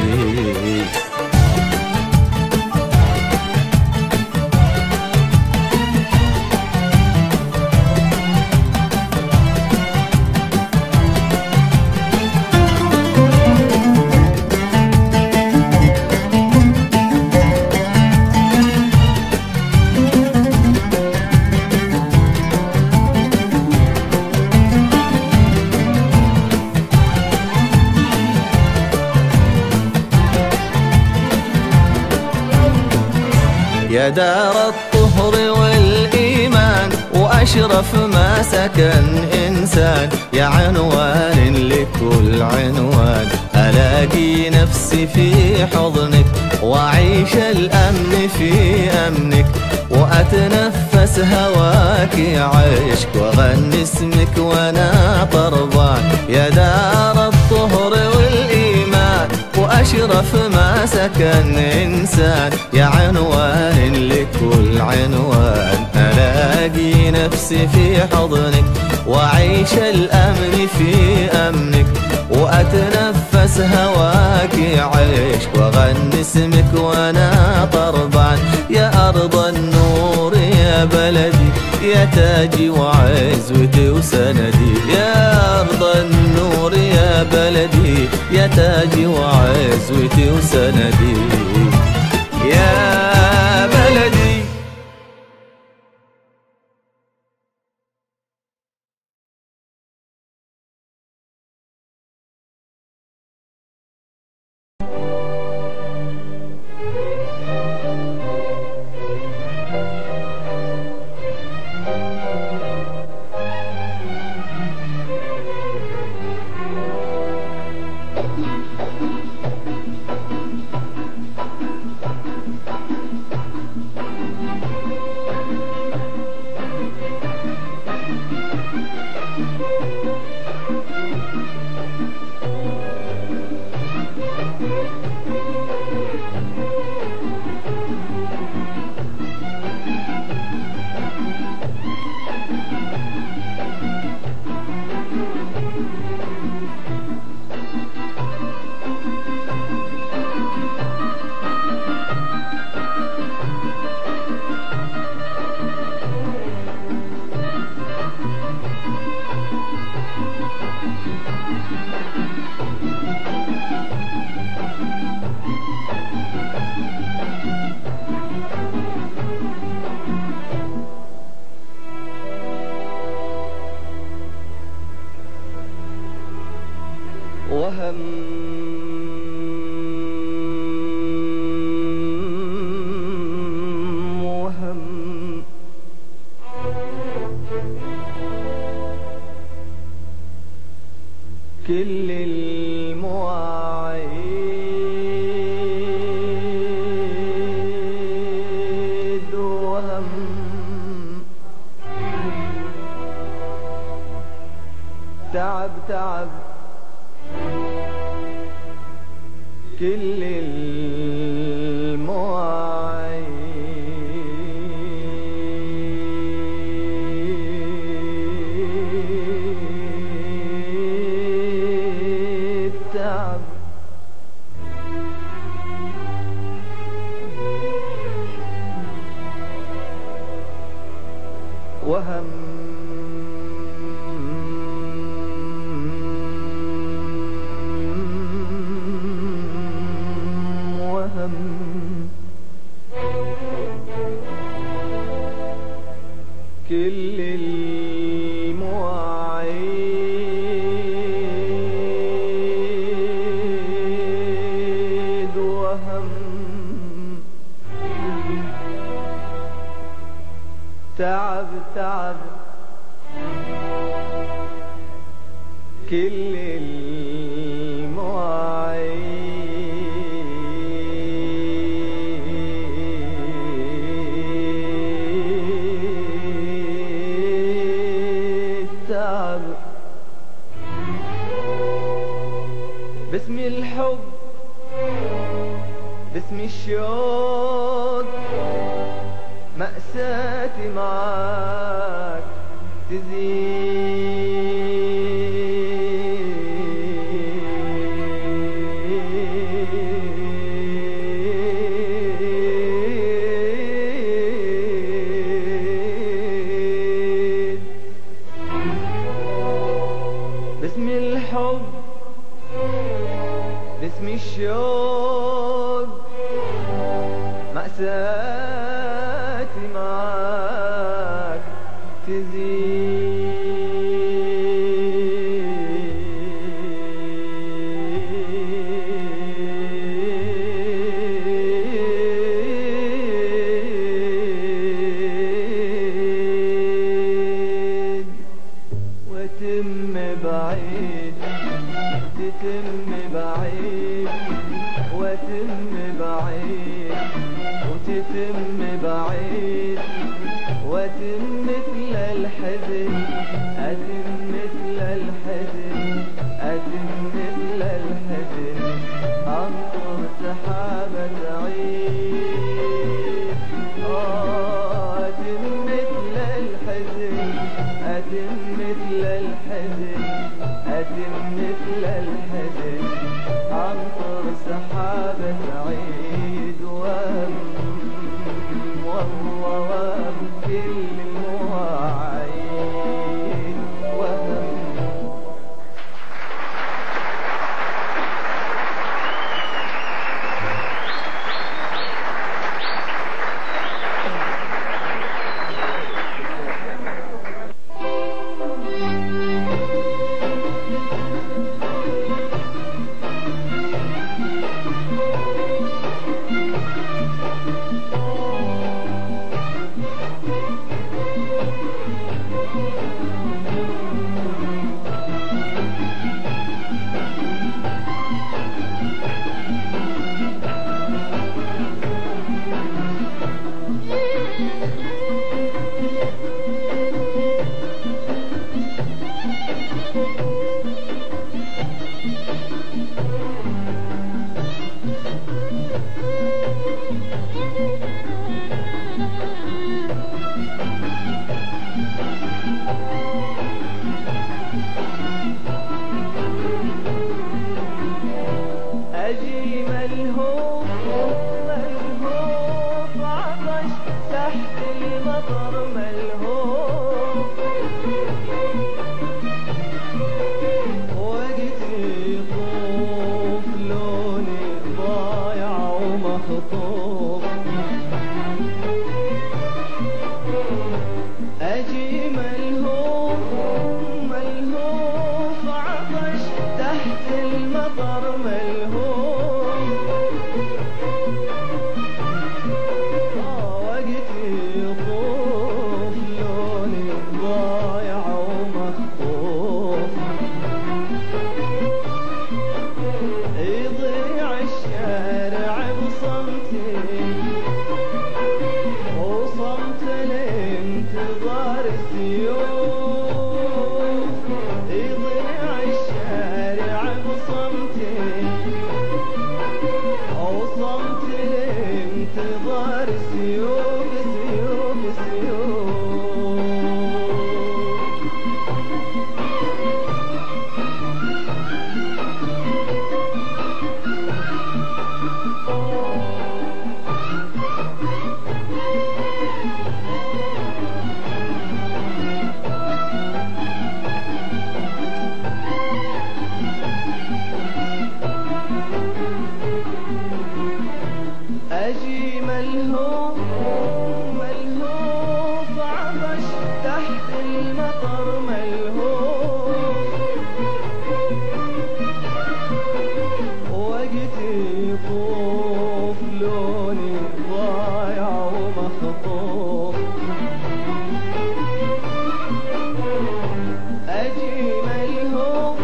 يا دار الطهر والإيمان، وأشرف ما سكن إنسان، يا عنوان لكل عنوان، ألاقي نفسي في حضنك، وأعيش الأمن في أمنك، وأتنفس هواك عشق، وأغني اسمك وأنا طربان. يا دار الطهر والإيمان، وأشرف ما سكن إنسان، يا عنوان لكل عنوان، ألاقي نفسي في حضنك، وأعيش الأمن في أمنك، وأتنفس هواك عشق، وأغني اسمك وأنا طربان. يا أرض النور يا بلدي، يا تاجي وعزوتي وسندي، يا أرض النور يا بلدي، يا تاجي وعزوتي وسندي. يا بلدي وهم كل المواعيد وهم تعب تعب كل المواعيد تعب وهم كل المواعيد وهم تعب تعب كل المواعيد تعب باسم الحب باسم الشوق مأساتي معاك تزيد باسم الحب باسم الشوق مأساتي معاك تزيد وتم بعيد تتم بعيد وتم بعيد وتتم بعيد وتم مثل الحزن أتم مثل الحزن أتم مثل الحزن أمطر سحابة عيد أتم مثل الحزن أتم مثل الحزن أتم مثل الحزن أمطر سحابة عيد وهم والله وهم كل المواعيد وهم المطر ملهوم وقتي يطوف لوني ضايع ومخطوف يضيع الشارع بصمتي وصمت لانتظار السيوف يضيع الشارع بصمتي وصمت لانتظار السيوف سيوف سيوف أجي ملهوف ملهوف عطش تحت المطر ملهوف وقتي يطوف لوني ضايع ومخطوف أجي ملهوف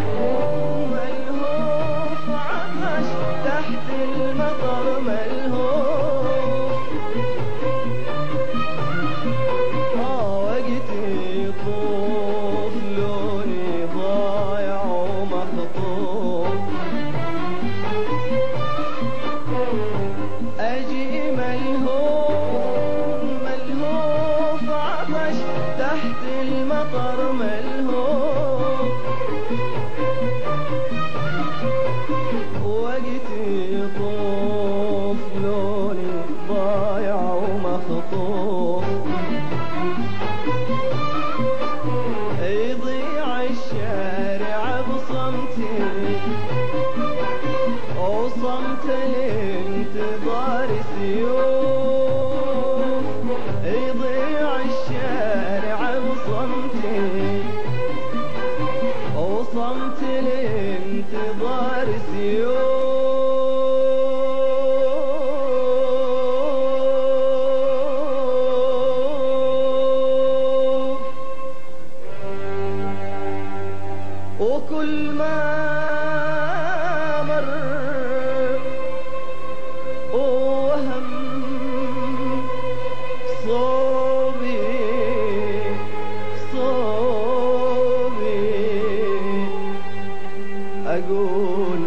ملهوف عطش تحت المطر ملهوف وقتي يطوف لوني ضايع ومخطوف أجي ملهوف ملهوف عطش تحت المطر ملهوف وقتي يطوف لوني ضايع ومخطوف يضيع الشارع بصمتي وصمت لانتظار سيوف يضيع الشارع بصمتي وصمت لانتظار سيوف وكل ما مر وهم صوبي صوبي أقول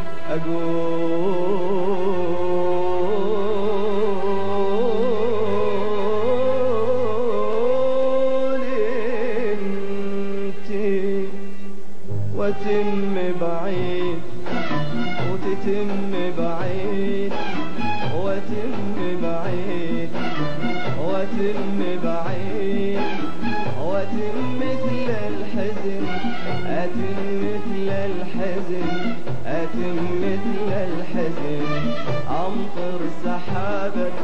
انتي وتم بعيد وتتم بعيد وتم بعيد وتم بعيد وتم مثل الحزن أتم مثل الحزن أتم مثل الحزن أمطر سحابة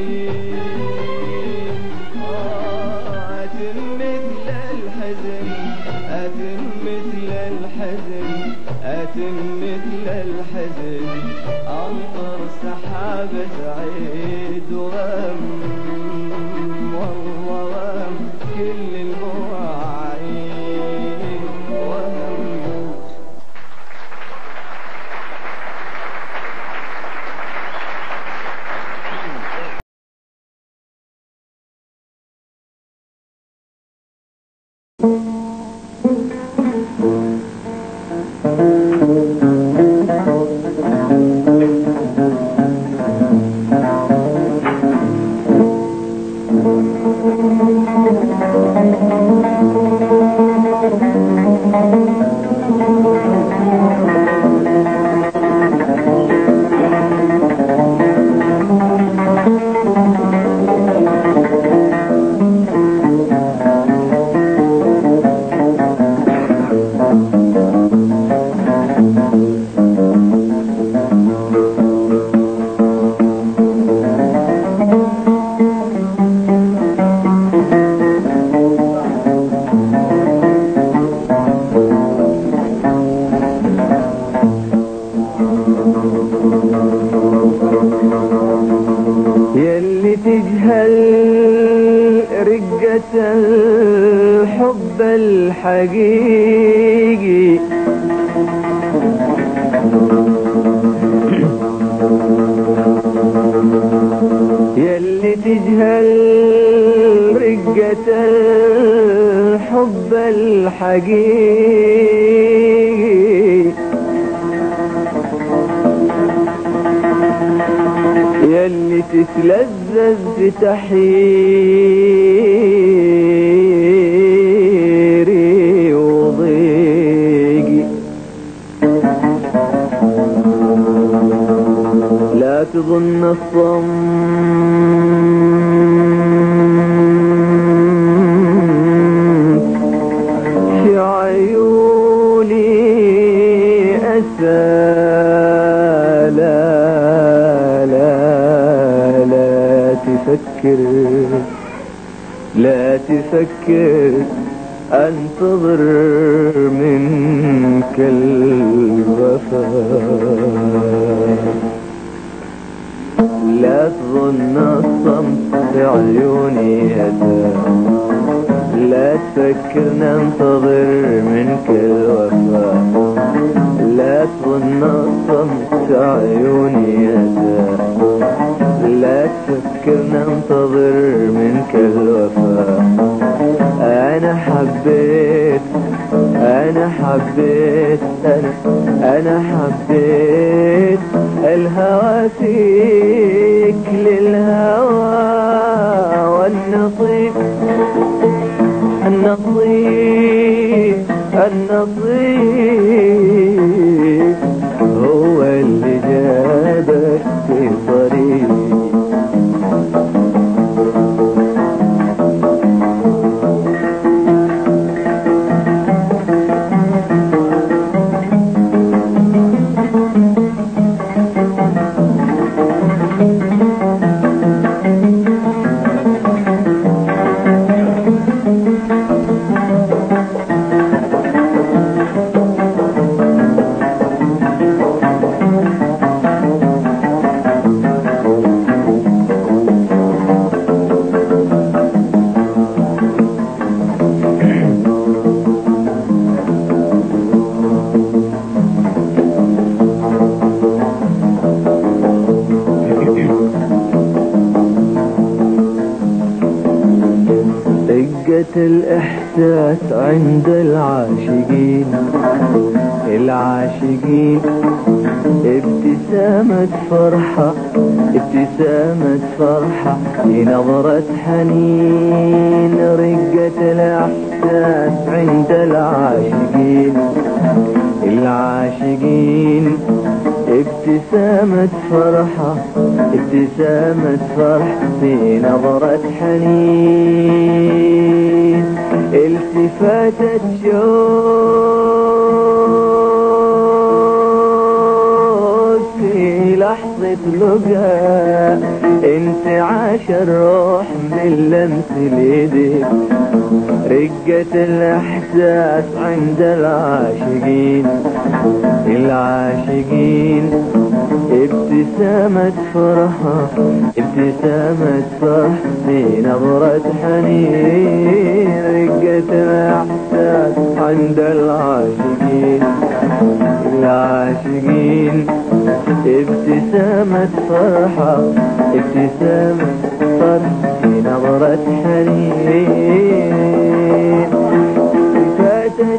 عين أتم مثل الحزن أتم مثل الحزن أتم مثل الحزن أمطر سحابة عيد والله وهم كل المواعيد وهم الحقيقي يلي تجهل رقة الحب الحقيقي يلي تتلذذ بتحييري وضيقي لا تظن الصمت في عيوني أسى لا تفكر أنتظر منك الوفاء لا تظن الصمت في عيوني أذى لا تفكر ننتظر منك الوفاء لا تظن الصمت في عيوني أذى لا تفكر ننتظر منك الوفاء أنا حبيت أنا حبيت الهوى فيك للهوى والنصيب النصيب هو اللي جابك في طريقي الإحساس عند العاشقين ابتسامة فرحة في نظرة حنين رقة الإحساس عند العاشقين ابتسامة فرحة في نظرة حنين التفاتة شوق في لحظة لقاء انتعاش الروح من لمس اليدين رقة الإحساس عند العاشقين ابتسامة فرحة في نظرة حنين رقة الإحساس عند العاشقين ابتسامة فرحة في نظرة حنين فاتت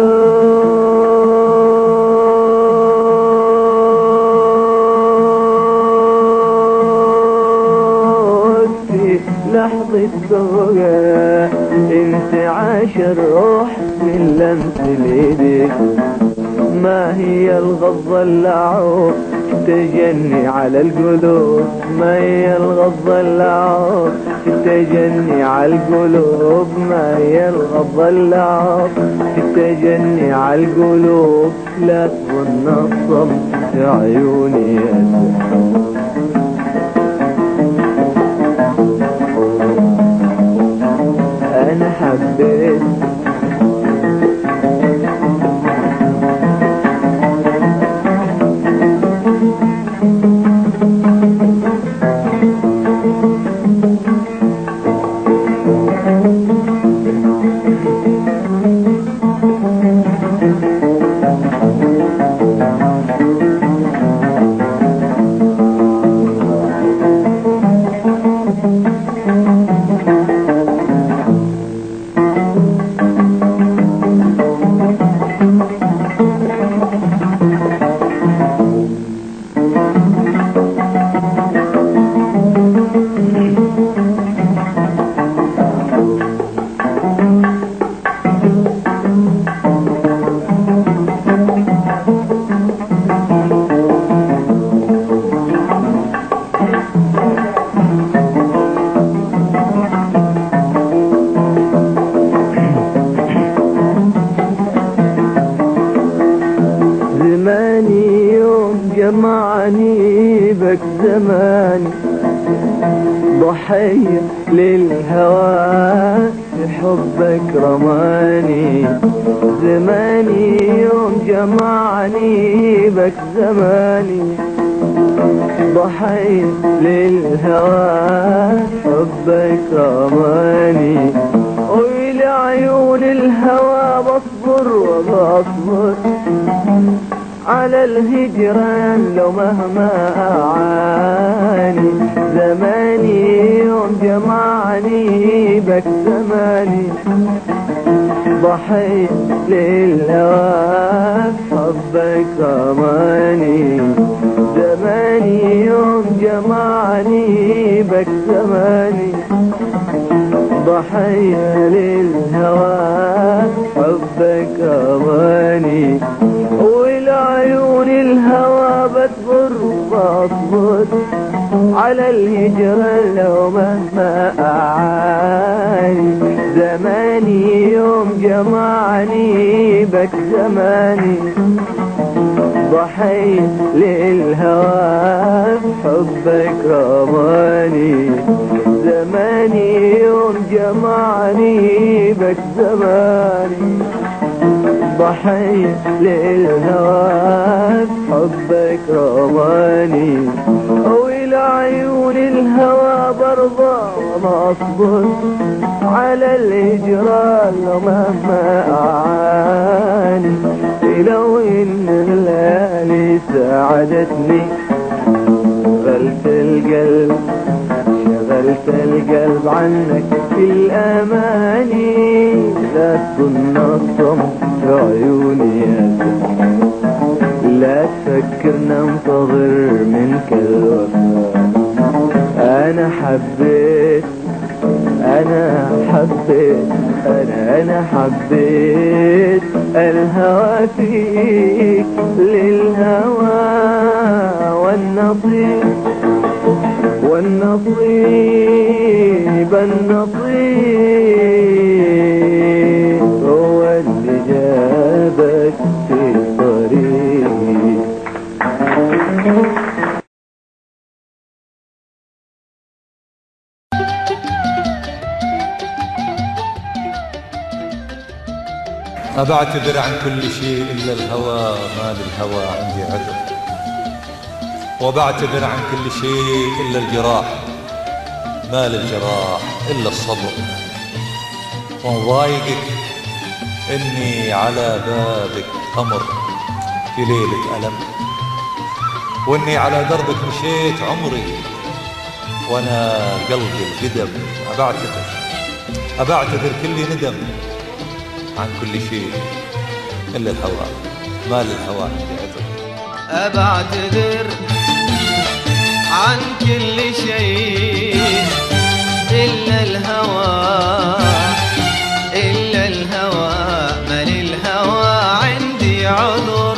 لحظة سوقة انتعاش الروح من لمس اليدين ما هي الغضة اللعوب تجني على القلوب ما هي الغضة اللعوب تجني على القلوب ما هي الغضة اللعوب تجني على القلوب لا تظن الصمت في عيوني أنا حبيت جمعني بك زماني ضحية للهوى في حبك رماني زماني يوم جمعني بك زماني ضحية للهوى حبك رماني ولعيون الهوى بصبر وبصبر على الهجران لو مهما أعاني زماني يوم جمعني بك زماني ضحيت للهوى حبك رماني زماني يوم جمعني بك زماني ضحية للهوى حبك رماني ولعيون الهوى بصبر وبصبر على الهجرة لو مهما أعاني زماني يوم جمعني بك زماني ضحيت للهوى حبك رماني زماني يوم جمعني بك زماني ضحيت للهوى حبك رماني ولعيون الهوى برضى وما اصبر على الهجران مهما اعاني لو ان الليالي ساعدتني شغلت القلب عنك في الاماني لا تكن نصم في عيوني يا زمان لا تفكر ننتظر منك الوفاء انا حبيت الهوى فيك للهوى والنصيب هو اللي جابك في طريق أبعتذر عن كل شيء إلا الهوى ما للهوى عندي عذر وبعتذر عن كل شيء إلا الجراح ما للجراح إلا الصبر ومضايقك إني على بابك أمر في ليلة ألم وإني على دربك مشيت عمري وأنا قلبي القدم أبعتذر كل ندم عن كل شيء إلا الهوى ما للهوى عندي عذر أبعتذر عن كل شيء إلا الهوى ما للهوى عندي عذر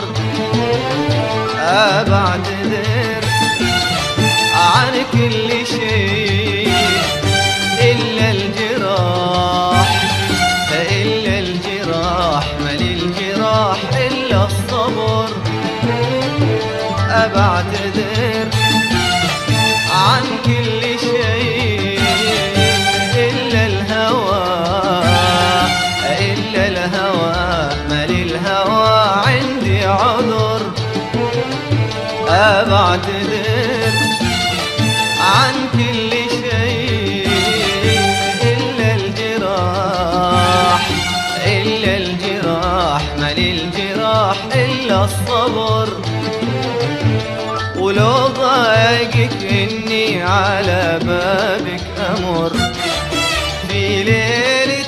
أبعتذر عن كل شيء إلا الجراح ما للجراح إلا الصبر أبعتذر عن كل شيء إلا الهوى ما للهوى عندي عذر أبعتذر عن كل شيء إلا الجراح ما للجراح إلا الصبر ولو ضايقك إني على بابك أمر في ليلة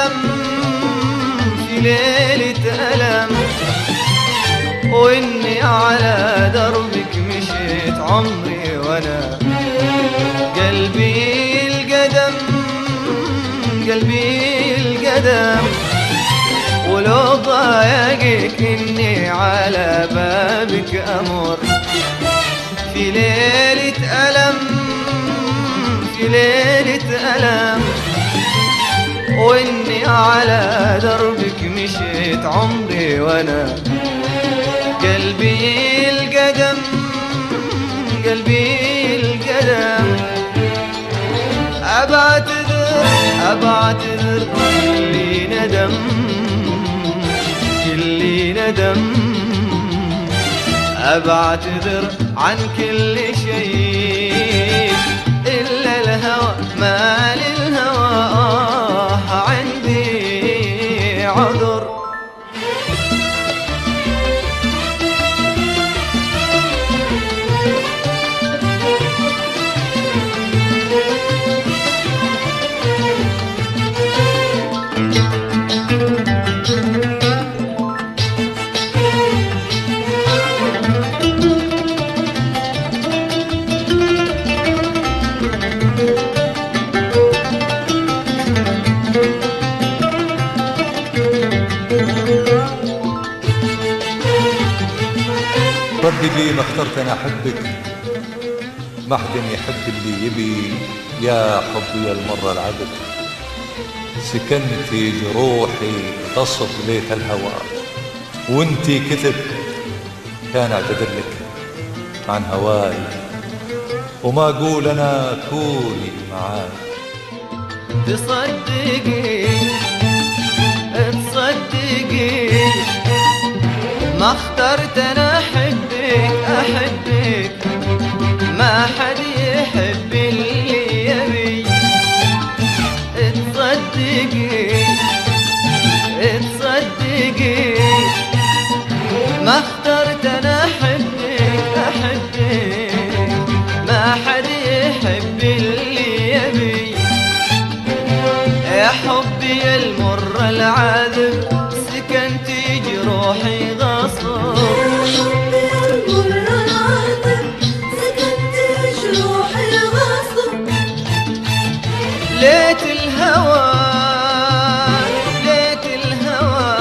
ألم وإني على دربك مشيت عمري وأنا قلبي القدم ولو ضايقك إني على بابك أمر في ليلة ألم وإني على دربك مشيت عمري وأنا قلبي القدم بعتذر كل ندم، كل ندم، أبعتذر عن كل شيء إلا الهوى، ما للهوى عندي عذر. رددي ما اخترت انا احبك، ما حد يحب اللي يبي، يا حبي المرة العذب، سكنتي جروحي غصب ليت الهوى، وانتي كذب كان اعتذرلك عن هواي، وما اقول انا كوني معاي. تصدقي تصدقي ما اخترت انا احبك، احبك ما حد يحب اللي يبي. تصدقي تصدقي ما اخترت انا احبك، احبك ما حد يحب اللي يبي. يا حبي المر العذب سكنتي جروحي غصب، ليت الهوى ليت الهوى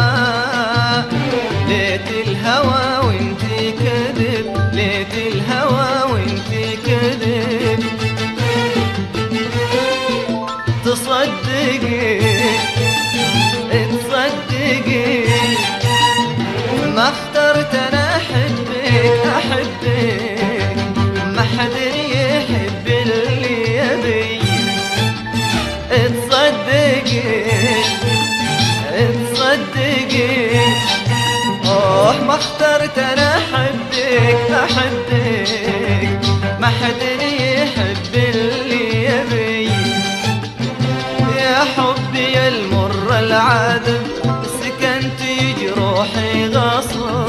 ليت الهوى وانتي كذب، ليت الهوى وانتي كذب. تصدقي تصدقي ما اخترت انا احبك، احبك ما حد يحب اللي يبي. تصدقي تصدقي ما اخترت انا احبك، احبك ما حد يحب اللي يبي. يا حبي المر العذب سكنتي جروحي غصب،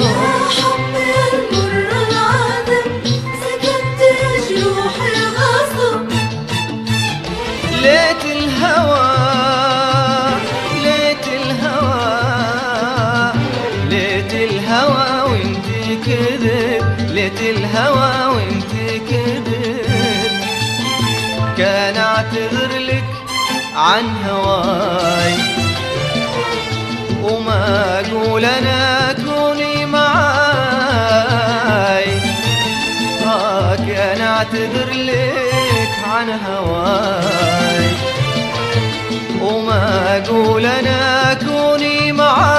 ليت الهوى ليت الهوى ليت الهوى وانتي كذب، ليت الهوى وانتي كذب. كان اعتذر لك عن هواي، وما اقول انا كوني معاي. كان اعتذر لك عن هواي، وما اقول انا كوني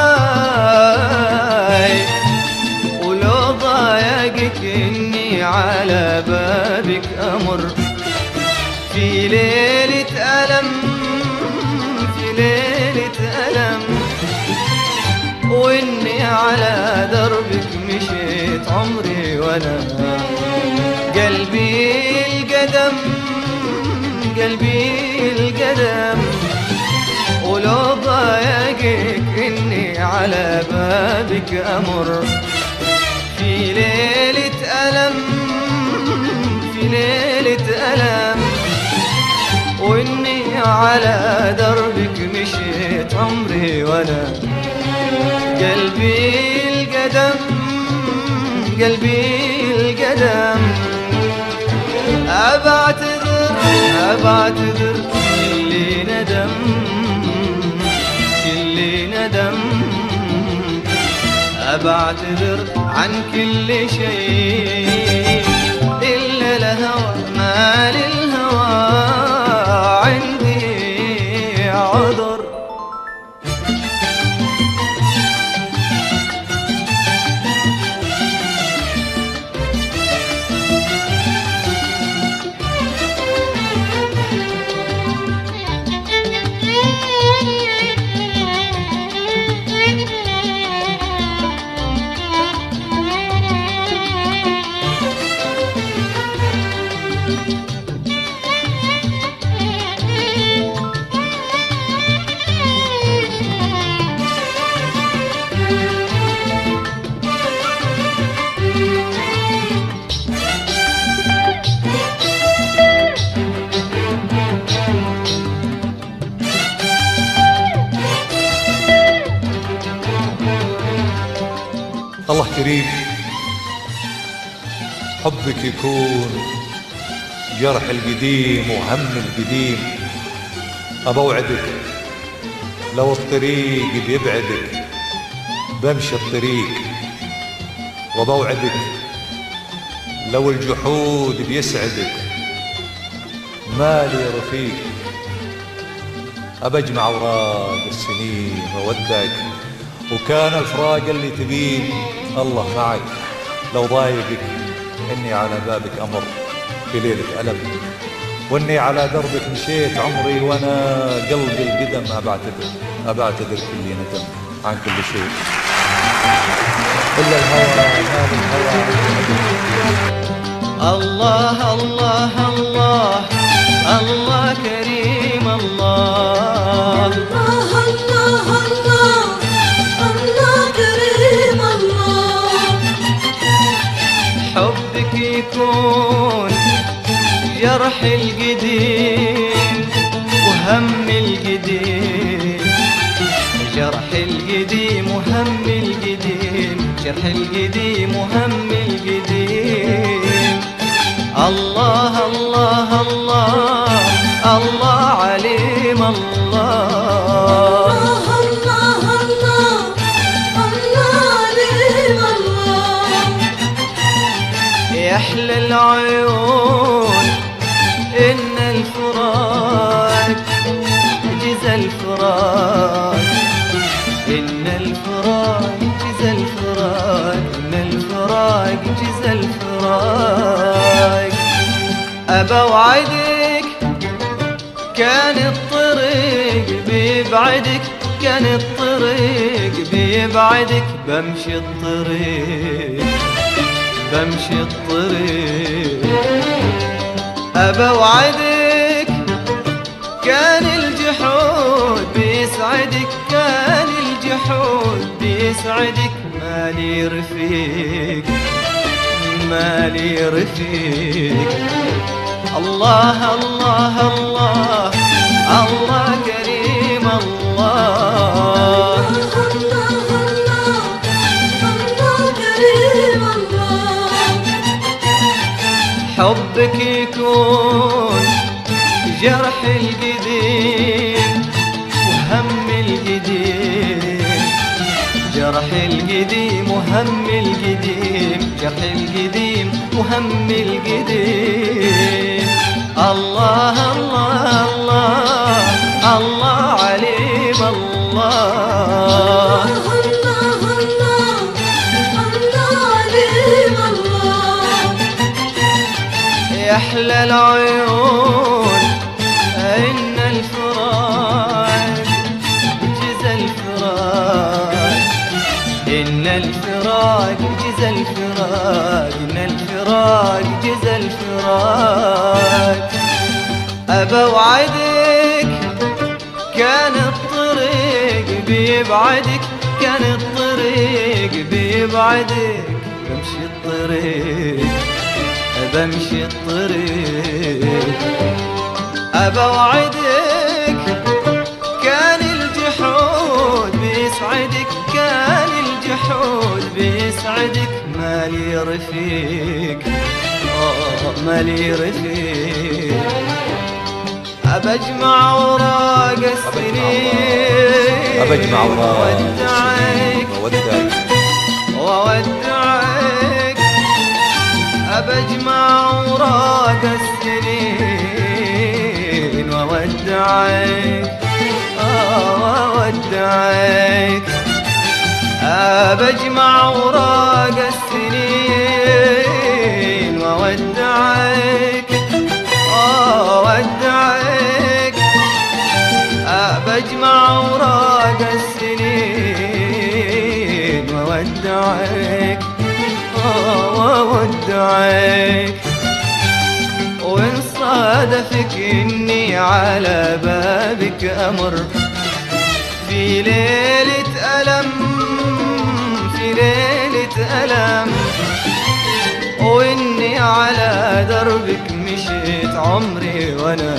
معاي. ولو ضايقك اني على بابك امر في ليلة ألم، في ليلة ألم، وإني على دربك مشيت عمري وأنا قلبي القدم، قلبي القدم. ولو ضايقك إني على بابك أمر في ليلة ألم، في ليلة ألم، وإني على دربك مشيت عمري وأنا قلبي القدم، قلبي القدم. أبعتذر أبعتذر كل ندم، كل ندم، أبعتذر عن كل شيء إلا الهوى، ما للهوى عندي عذر. الله كريم، حبك يكون جرح القديم وهم القديم. أبوعدك لو الطريق بيبعدك بمشي الطريق، وبوعدك لو الجحود بيسعدك مالي رفيق. أبجمع أوراق السنين وودك، وكان الفراق اللي تبين الله معك. لو ضايقك إني على بابك أمر في ليلة ألم، وإني على دربك مشيت عمري وأنا قلبي القدم. أبعتذر كل ندم عن كل شيء إلا الهوى، مال الهوى. الله الله الله الله كريم الله. الله الله الله الله كريم الله. حبك يكون جرح القديم وهم القديم، جرح القديم وهم القديم، جرح القديم وهم القديم. الله الله الله الله عليم الله. الله الله الله الله عليم الله. يحلى العيون إن الفراق جزى الفراق، إن الفراق جزى الفراق، إن الفراق جزى الفراق. أبوعدك كان الطريق بيبعدك، كان الطريق بيبعدك بمشي الطريق، بمشي الطريق. أبوعدك كان الجحود بيسعدك، كان الجحود بيسعدك مالي رفيق، مالي رفيق. الله الله الله الله كريم الله. الله الله الله الله كريم الله. حبك يكون جرح القديم وهم القديم، جرح القديم وهم القديم، جرح القديم وهم القديم. الله الله الله الله عليم الله. الله الله الله عليم الله. يحلى العيون إن الفراق جزى الفراق، إن الفراق جزى الفراق، إن الفراق جزى الفراق. أبوعدك كان الطريق بيبعدك، كان الطريق بيبعدك بمشي الطريق، بمشي الطريق. أبوعدك كان الجحود بيسعدك، كان الجحود بيسعدك مالي رفيق، مالي رفيق. أبجمع أوراق السنين، أبجمع أوراق وودعك وودعك وودعك. أبجمع أوراق السنين وودعك، وودعك. أبجمع أوراق السنين وودعك، وودعك. أبجمع أوراق السنين وودعك، وودعك. وإن صادفك إني على بابك أمر في ليلة ألم، في ليلة ألم، وإني على دربك مشيت عمري وأنا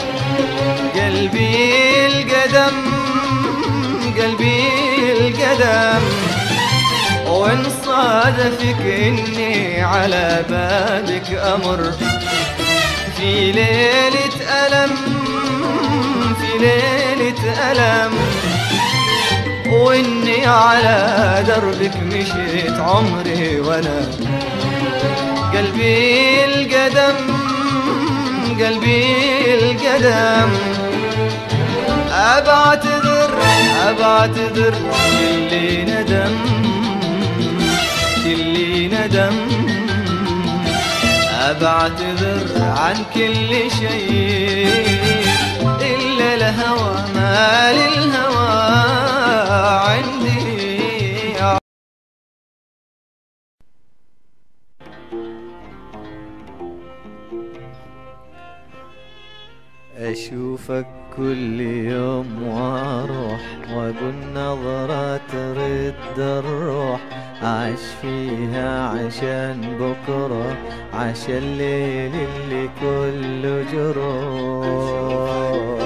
قلبي القدم، قلبي القدم. وإن صادفك إني على بابك أمر في ليلة ألم، في ليلة ألم، وإني على دربك مشيت عمري وأنا قلبي القدم، قلبي القدم، أبعتذر أبعتذر كلي ندم، كلي ندم، أبعتذر عن كل شيء إلا الهوى، ما للهوى عندي. أشوفك كل يوم وأروح وأقول نظرة ترد الروح، أعيش فيها عشان بكرة، عشان الليل اللي كله جروح.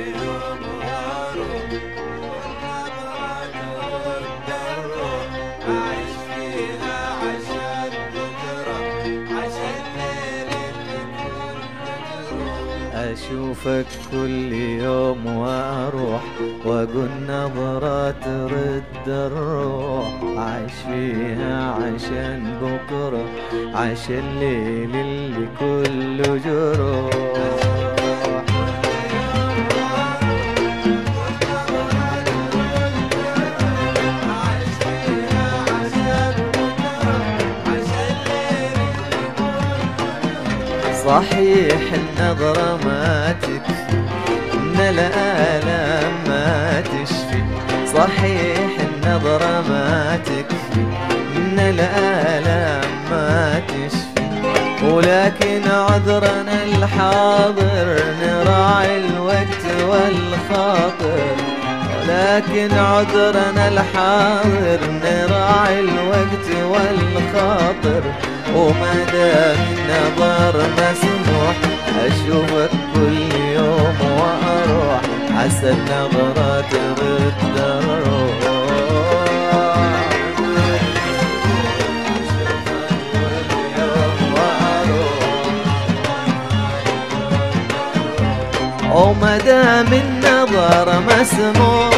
أشوفك كل يوم وأروح وأقول نظرة ترد الروح، أعيش فيها عشان بكرة، عشان الليل اللي كله جروح. صحيح النظرة ما تكفي، إن الآلام ما تشفي، صحيح النظرة ما تكفي، إن الآلام ما تشفي، ولكن عذرنا الحاضر نراعي الوقت والخاطر، ولكن عذرنا الحاضر نراعي الوقت والخاطر، وما دام النظر مسموح أشوفك كل يوم وأروح، عسى النظرة ترد الروح. وما دام النظر مسموح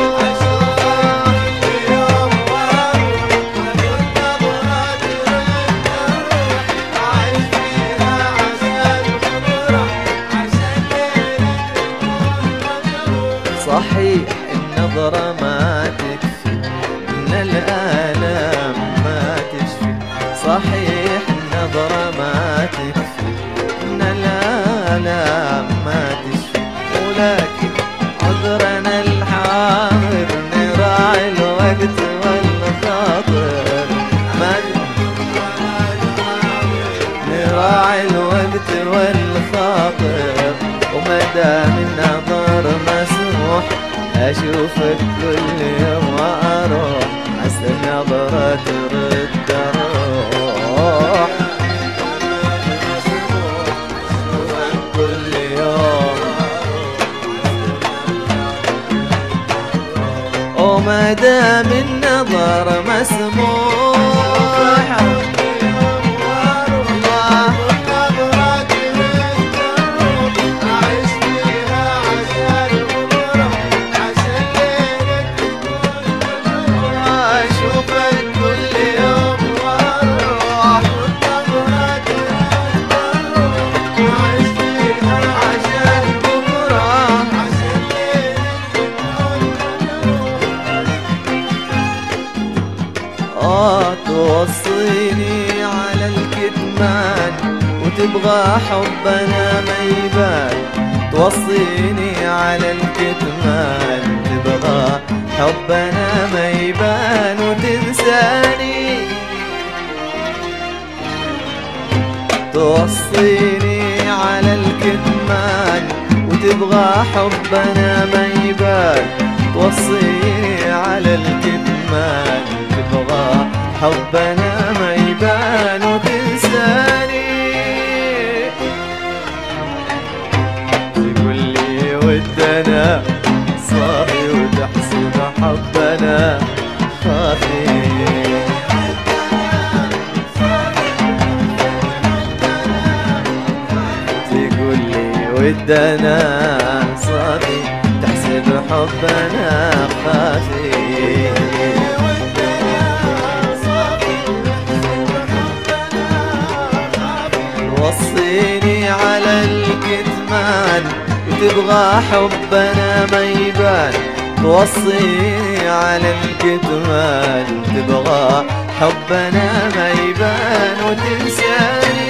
صحيح النظرة ما تكفي، إن الآلام ما تشفي، صحيح النظرة ما تكفي، إن الآلام ما تشفي، ولكن عذرنا الحاضر نراعي الوقت والخاطر، نراعي الوقت والخاطر، وما دام النظر مسموح أشوفك كل يوم وأروح، عسى النظرة ترد الروح. أشوفك كل يوم وما دام النظر مسموح توصيني على الكتمان وتبغى حبنا ما يبان، توصيني على الكتمان تبغى حبنا ما يبان، وتنساني توصيني على الكتمان وتبغى حبنا ما يبان، توصيني على الكتمان تبغى حبنا ما يبان، وتنساني تقول لي ودنا صافي وتحسب حبنا خافي. ودنا صافي تحسب حبنا خافي. وصيني على الكتمان وتبغى حبنا ما يبان. توصيني على الكتمان وتبغى حبنا ما يبان وتنساني.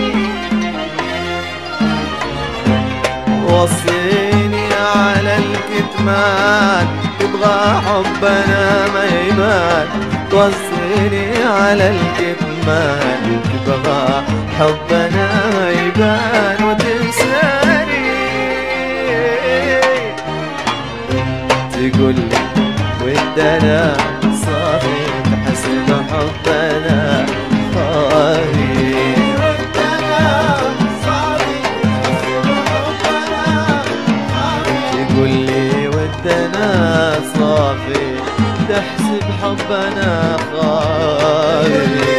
وصيني على الكتمان تبغى حبنا ما يبان. توصيني على الكتمان تبغى حبنا ما يبان وتنساني. تقول ودنا صافي تحسب حبنا خافي. تقول لي ودنا صافي تحسب حبنا خافي.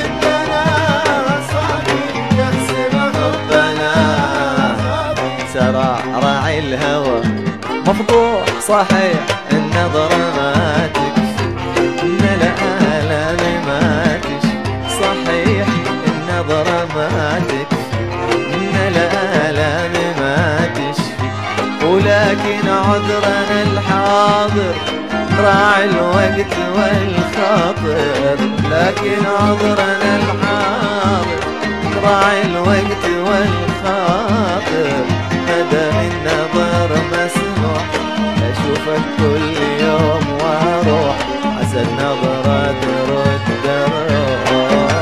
سرى راعي الهوى مفضوح صحيح النظرة ما تكفي. إن الآلام ما تشفي صحيح النظرة ما تكفي. إن الآلام ما تشفي ولكن عذرنا الحاضر راعي الوقت والخاطر. لكن عذرنا الحاضر راعي الوقت والخاطر. مدام النظر مسموح أشوفك كل يوم وأروح عسى النظرة ترد الروح.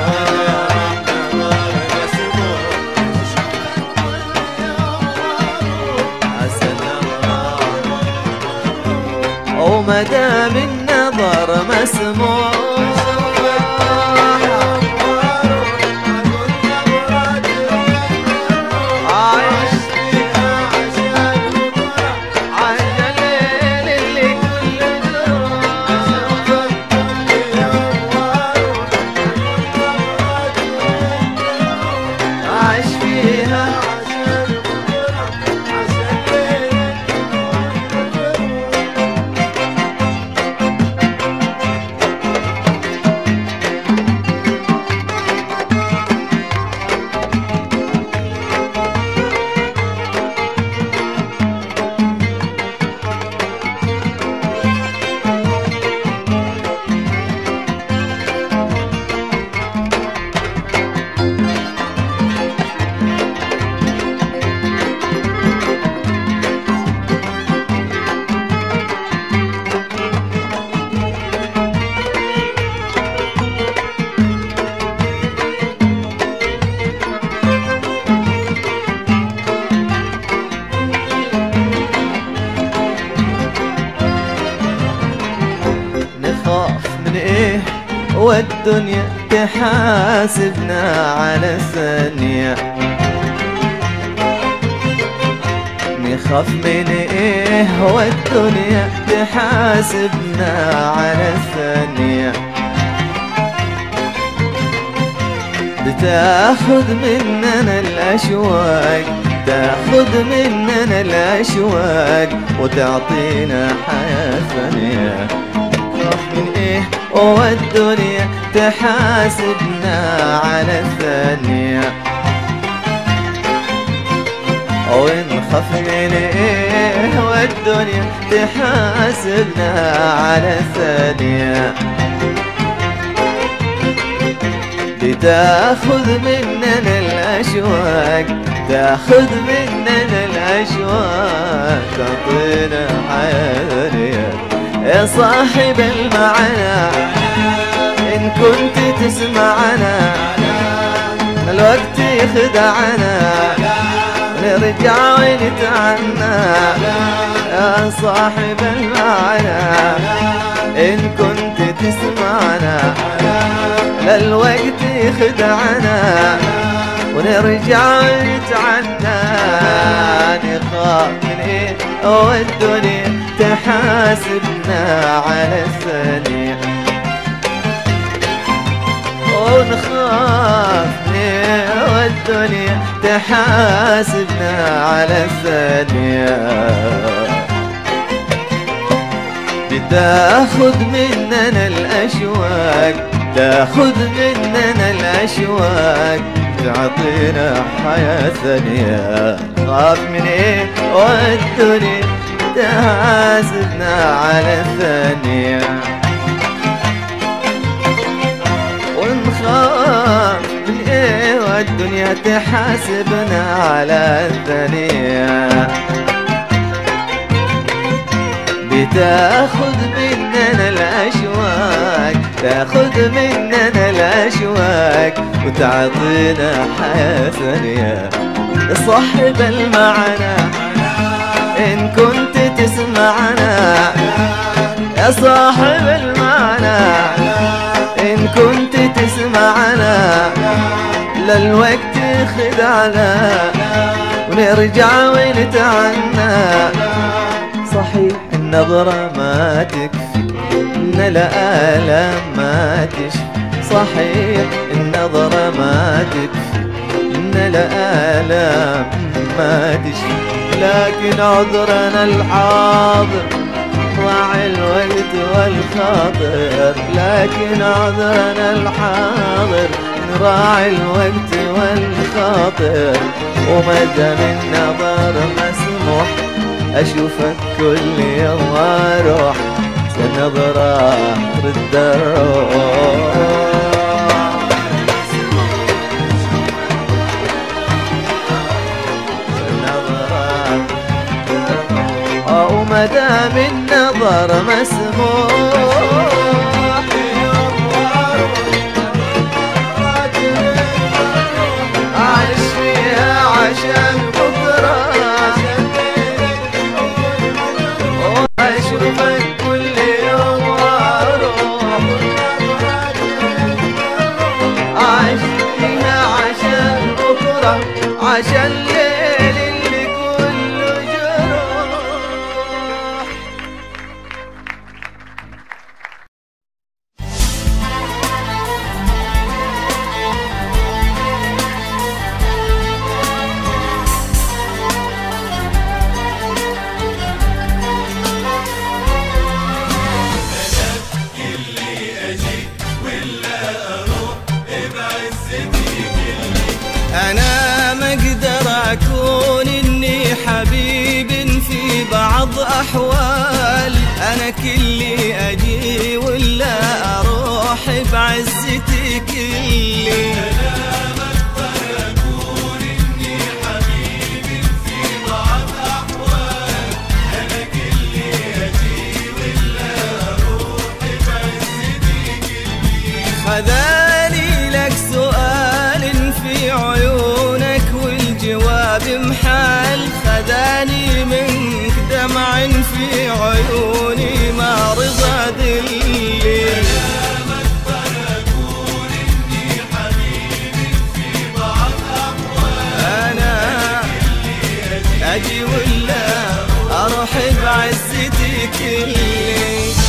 عسى النظرة ومدام النظر مسموح والدنيا تحاسبنا على ثانية. نخاف من ايه والدنيا تحاسبنا على ثانية. بتاخد مننا الأشواق تاخد مننا الأشواق وتعطينا حياة ثانية. نخاف من ايه والدنيا تحاسبنا على الثانية. ونخاف من ايه والدنيا تحاسبنا على الثانية. بتاخذ مننا الأشواق تاخذ مننا الأشواق تعطينا حياة. يا صاحب المعنى إن كنت تسمعنا الوقت يخدعنا نرجع ونتعنى. يا صاحب المعنى إن كنت تسمعنا الوقت يخدعنا ونرجع نتعنى. نخاف من ايه والدنيا تحاسبنا على الثانية. ونخاف من ايه والدنيا تحاسبنا على الثانية. بتاخذ مننا الأشواق، تاخذ مننا الأشواق، تعطينا حياة ثانية. خاف من ايه والدنيا تحاسبنا على الثانية. ونخاف من ايه والدنيا تحاسبنا على الثانية. بتاخذ مننا الأشواق، تاخذ مننا الأشواق، وتعطينا حياة ثانية. صاحب المعنى إن كنت تسمعنا، يا صاحب المعنى إن كنت تسمعنا، للوقت خدعنا ونرجع ونتعنى. صحيح النظرة ما تكفي، إن الآلام ما تشفي. صحيح النظرة ما تكفي، إن الآلام ما تشفي. لكن عذرنا الحاضر راعي الوقت والخاطر، لكن عذرنا الحاضر نراعي الوقت والخاطر. ومدام النظر مسموح أشوفك كل يوم أروح، نظرة ترد الروح. ومدام النظر مسموح أعيش فيها عشان بكرة، وأشوفك كل يوم وأروح. أعيش فيها عشان بكرة، عشان الليل اللي كله جروح. أنا ما أقدر أكون إني حبيب في بعض أحوال. أنا كلي أجي ولا أروح بعزتي كلي. أنا ما أقدر أكون إني حبيب في بعض أحوال. أنا كلي أجي ولا أروح بعزتي كلي. خذاني لك سؤال في عيونك والجواب محال. خذاني منك دمع في عيوني ما رضى ذلي. أنا ما أقدر أكون إني حبيب في بعض أحوال. أنا أجي ولا أروح بعزتي كلي.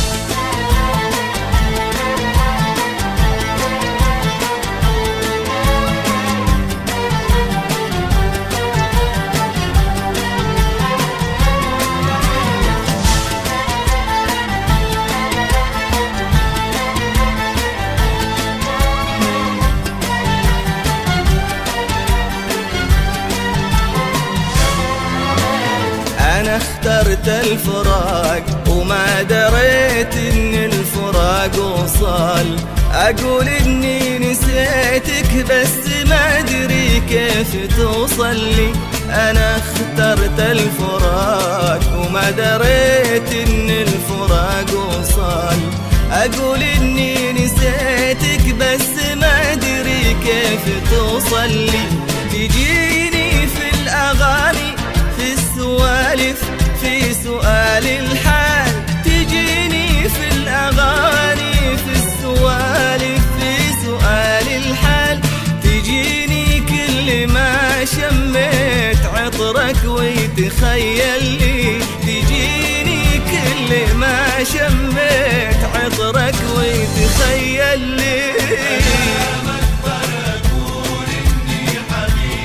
أنا اخترت الفراق وما دريت إن الفراق وصال. أقول إني نسيتك بس ما أدري كيف توصل لي. أنا اخترت الفراق وما دريت إن الفراق وصال. أقول إني نسيتك بس ما أدري كيف توصل لي. تجيني في الأغاني في السوالف في سؤال الحال. تجيني في الأغاني في السوالف في سؤال الحال. تجيني كل ما شميت عطرك ويتخيل لي. تجيني كل ما شميت عطرك ويتخيل لي. أنا ما أقدر أقول إني حبيب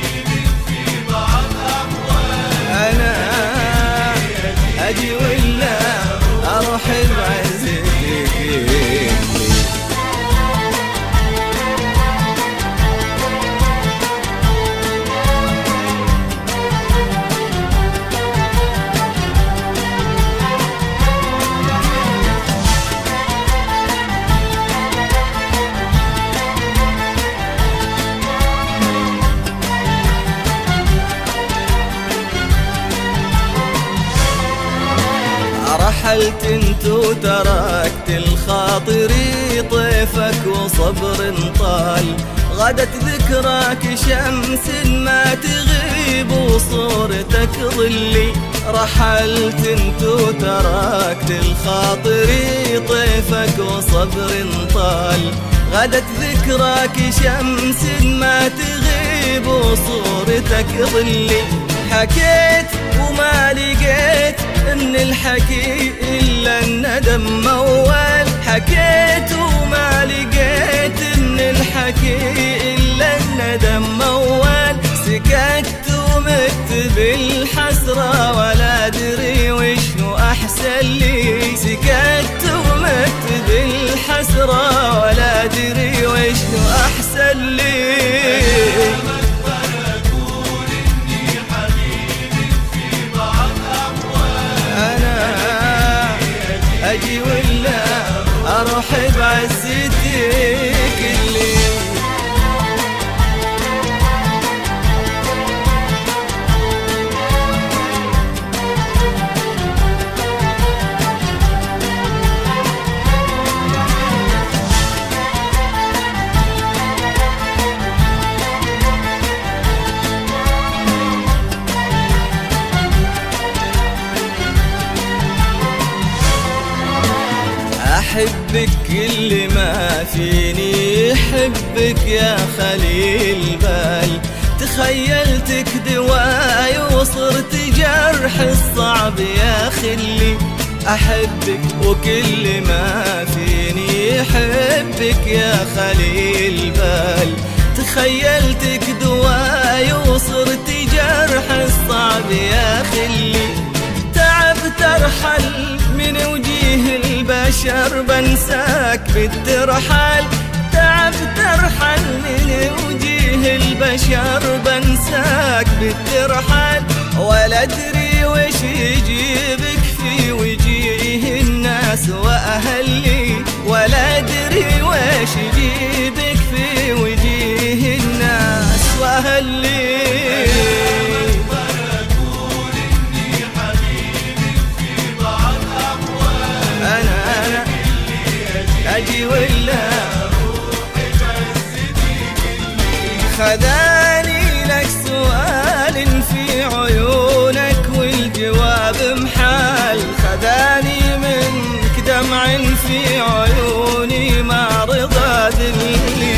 رحلت انت وتركت الخاطري طيفك وصبر طال، غدت ذكراك شمس ما تغيب وصورتك ظلي. رحلت انت وتركت الخاطري طيفك وصبر طال، غدت ذكراك شمس ما تغيب وصورتك ظلي. حكيت وما لقيت من الحكي إلا الندم موال، حكيت وما لقيت من الحكي إلا الندم موال. سكت ومت بالحسرة ولا أدري وشنو أحسن لي، سكت ومت بالحسرة ولا أدري وشنو أحسن لي. أجي ولا أروح بعزتك اللي أحبك كل ما فيني يحبك يا خليل بال. تخيلتك دواي وصرت جرح الصعب يا خلي. أحبك وكل ما فيني يحبك يا خليل بال. تخيلتك دواي وصرت جرح الصعب يا خلي. تعبت أرحل من وجيه البشر بنساك بالترحال، تعبت أرحل من وجيه البشر بنساك بالترحال. ولا أدري وش يجيبك في وجيه الناس وأهلي، ولا أدري وش يجيبك في وجيه الناس وأهلي. أجي ولا خذاني لك سؤال في عيونك والجواب محال، خذاني منك دمع في عيوني ما رضى ذلي.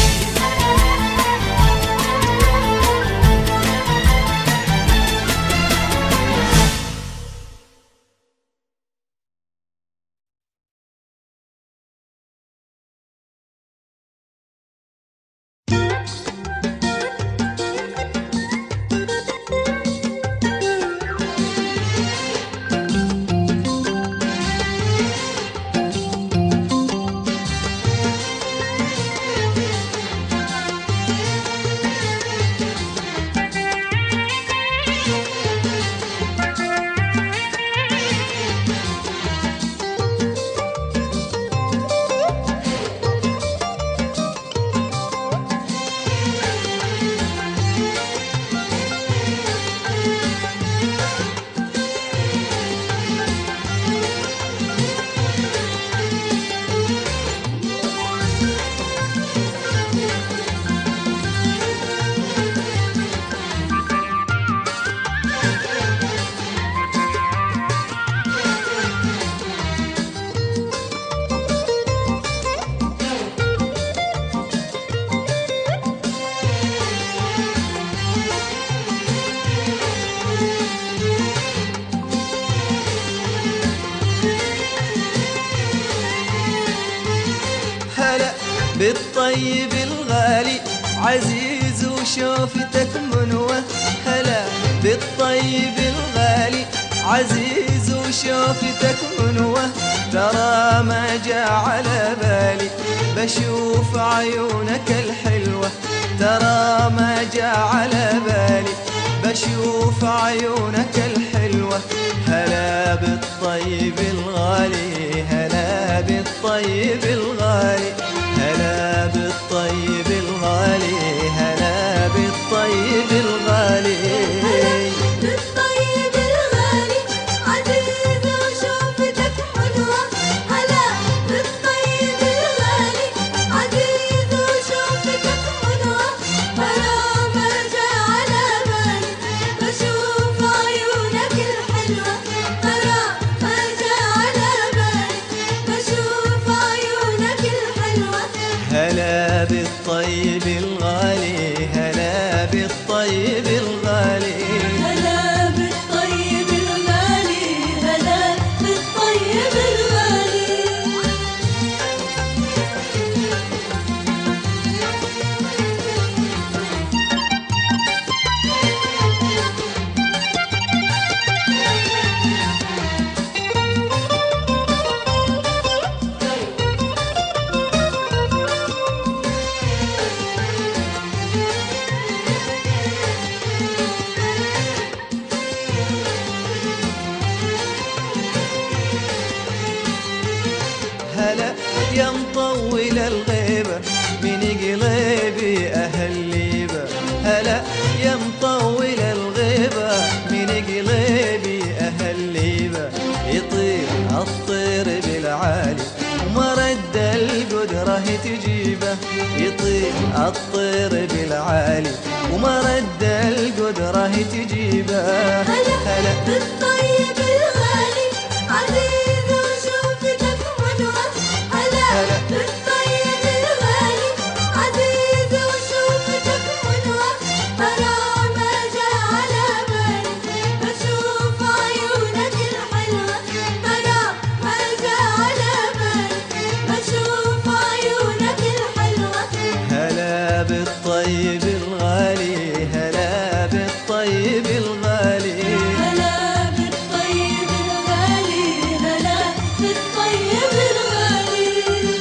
بالطيب الغالي عزيز وشوفتك منوة. هلا بالطيب الغالي عزيز وشوفتك منوة. ترى ما جاء على بالي بشوف عيونك الحلوة. ترى ما جاء على بالي بشوف عيونك الحلوة. هلا بالطيب الغالي هلا بالطيب الغالي هلا بالطيب الغالي هلا بالطيب الغالي. بالطيب الغالي عزيز وشوفتك الغالي هلا بالطيب الغالي هلا بالطيب الغالي هلا بالطيب الغالي هلا يا مطول الغيبة من قلبي أهل ليبة هلا يا مطول الغيبة من قلبي أهل ليبة يطير الطير بالعالي ومرد القدرة تجيبه يطير الطير بالعالي ومرد القدرة تجيبه هلا بالطيب الغالي عزيز وشوفتك منوة هلا بالطيب الغالي عزيز وشوفتك منوة ترى ما جاء على بالي بشوف عيونك الحلوة ترى ما جاء على بالي بشوف عيونك الحلوة هلا بالطيب الغالي هلا بالطيب الغالي هلا بالطيب الغالي هلا بالطيب الغالي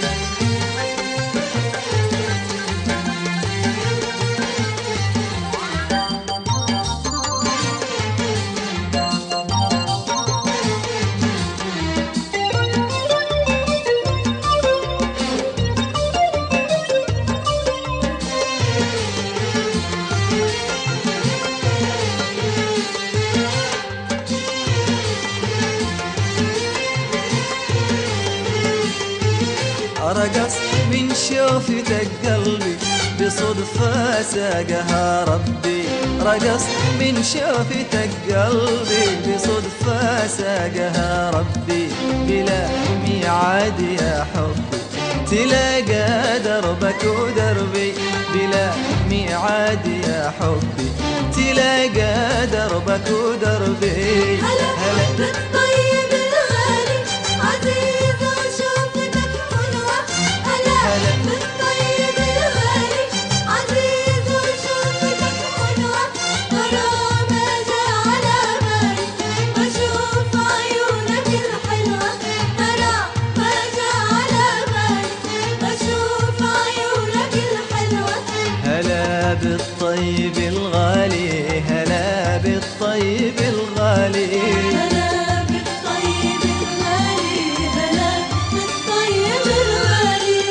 رقص من شوفتك قلبي بصدفة ساقها ربي رقص من شوفتك قلبي بصدفة ساقها ربي بلا ميعاد يا حبي تلاقى دربك ودربي بلا ميعاد يا حبي تلاقى دربك ودربي هلا بالطيب الغالي عزيز وشوفتك منوة هلا بالطيب الغالي عزيز وشوفتك منوة ترى ما جاء على بالي بشوف عيونك الحلوة ترى ما جاء على بالي بشوف عيونك الحلوة هلا بالطيب الغالي هلا بالطيب الغالي هلا بالطيب الغالي هلا بالطيب الغالي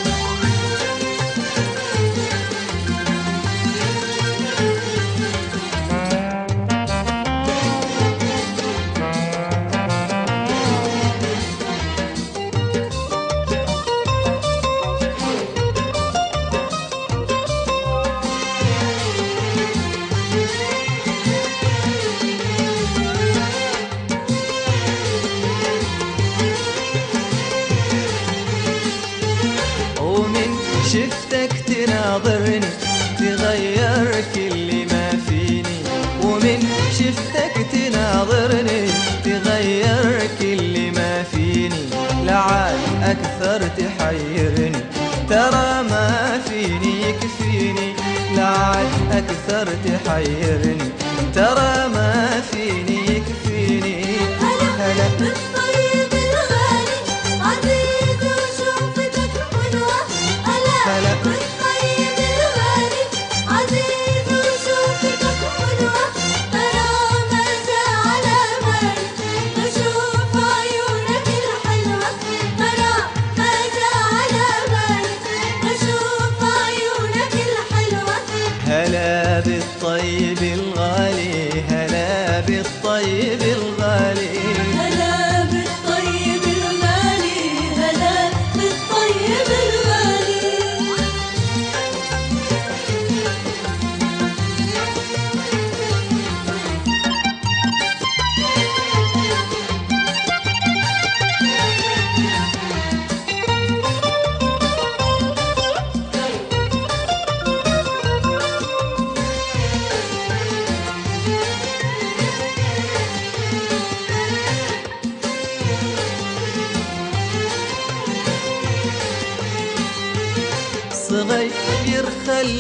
ومن شفتك تناظرني تغير كل ما فيني ومن شفتك تناظرني تغير كل ما فيني لعاد أكثر تحيرني ترى ما فيني يكفيني لعاد أكثر تحيرني ترى ما فيني يكفيني هلا بالطيب الغالي عزيز وشوفتك منوة هلا بالطيب الغالي عزيز وشوفتك منوة ترى ما جاء على بالي بشوف عيونك الحلوة ترى ما جاء على بالي بشوف عيونك الحلوة هلا بالطيب الغالي هلا بالطيب الغالي هلا بالطيب الغالي هلا بالطيب الغالي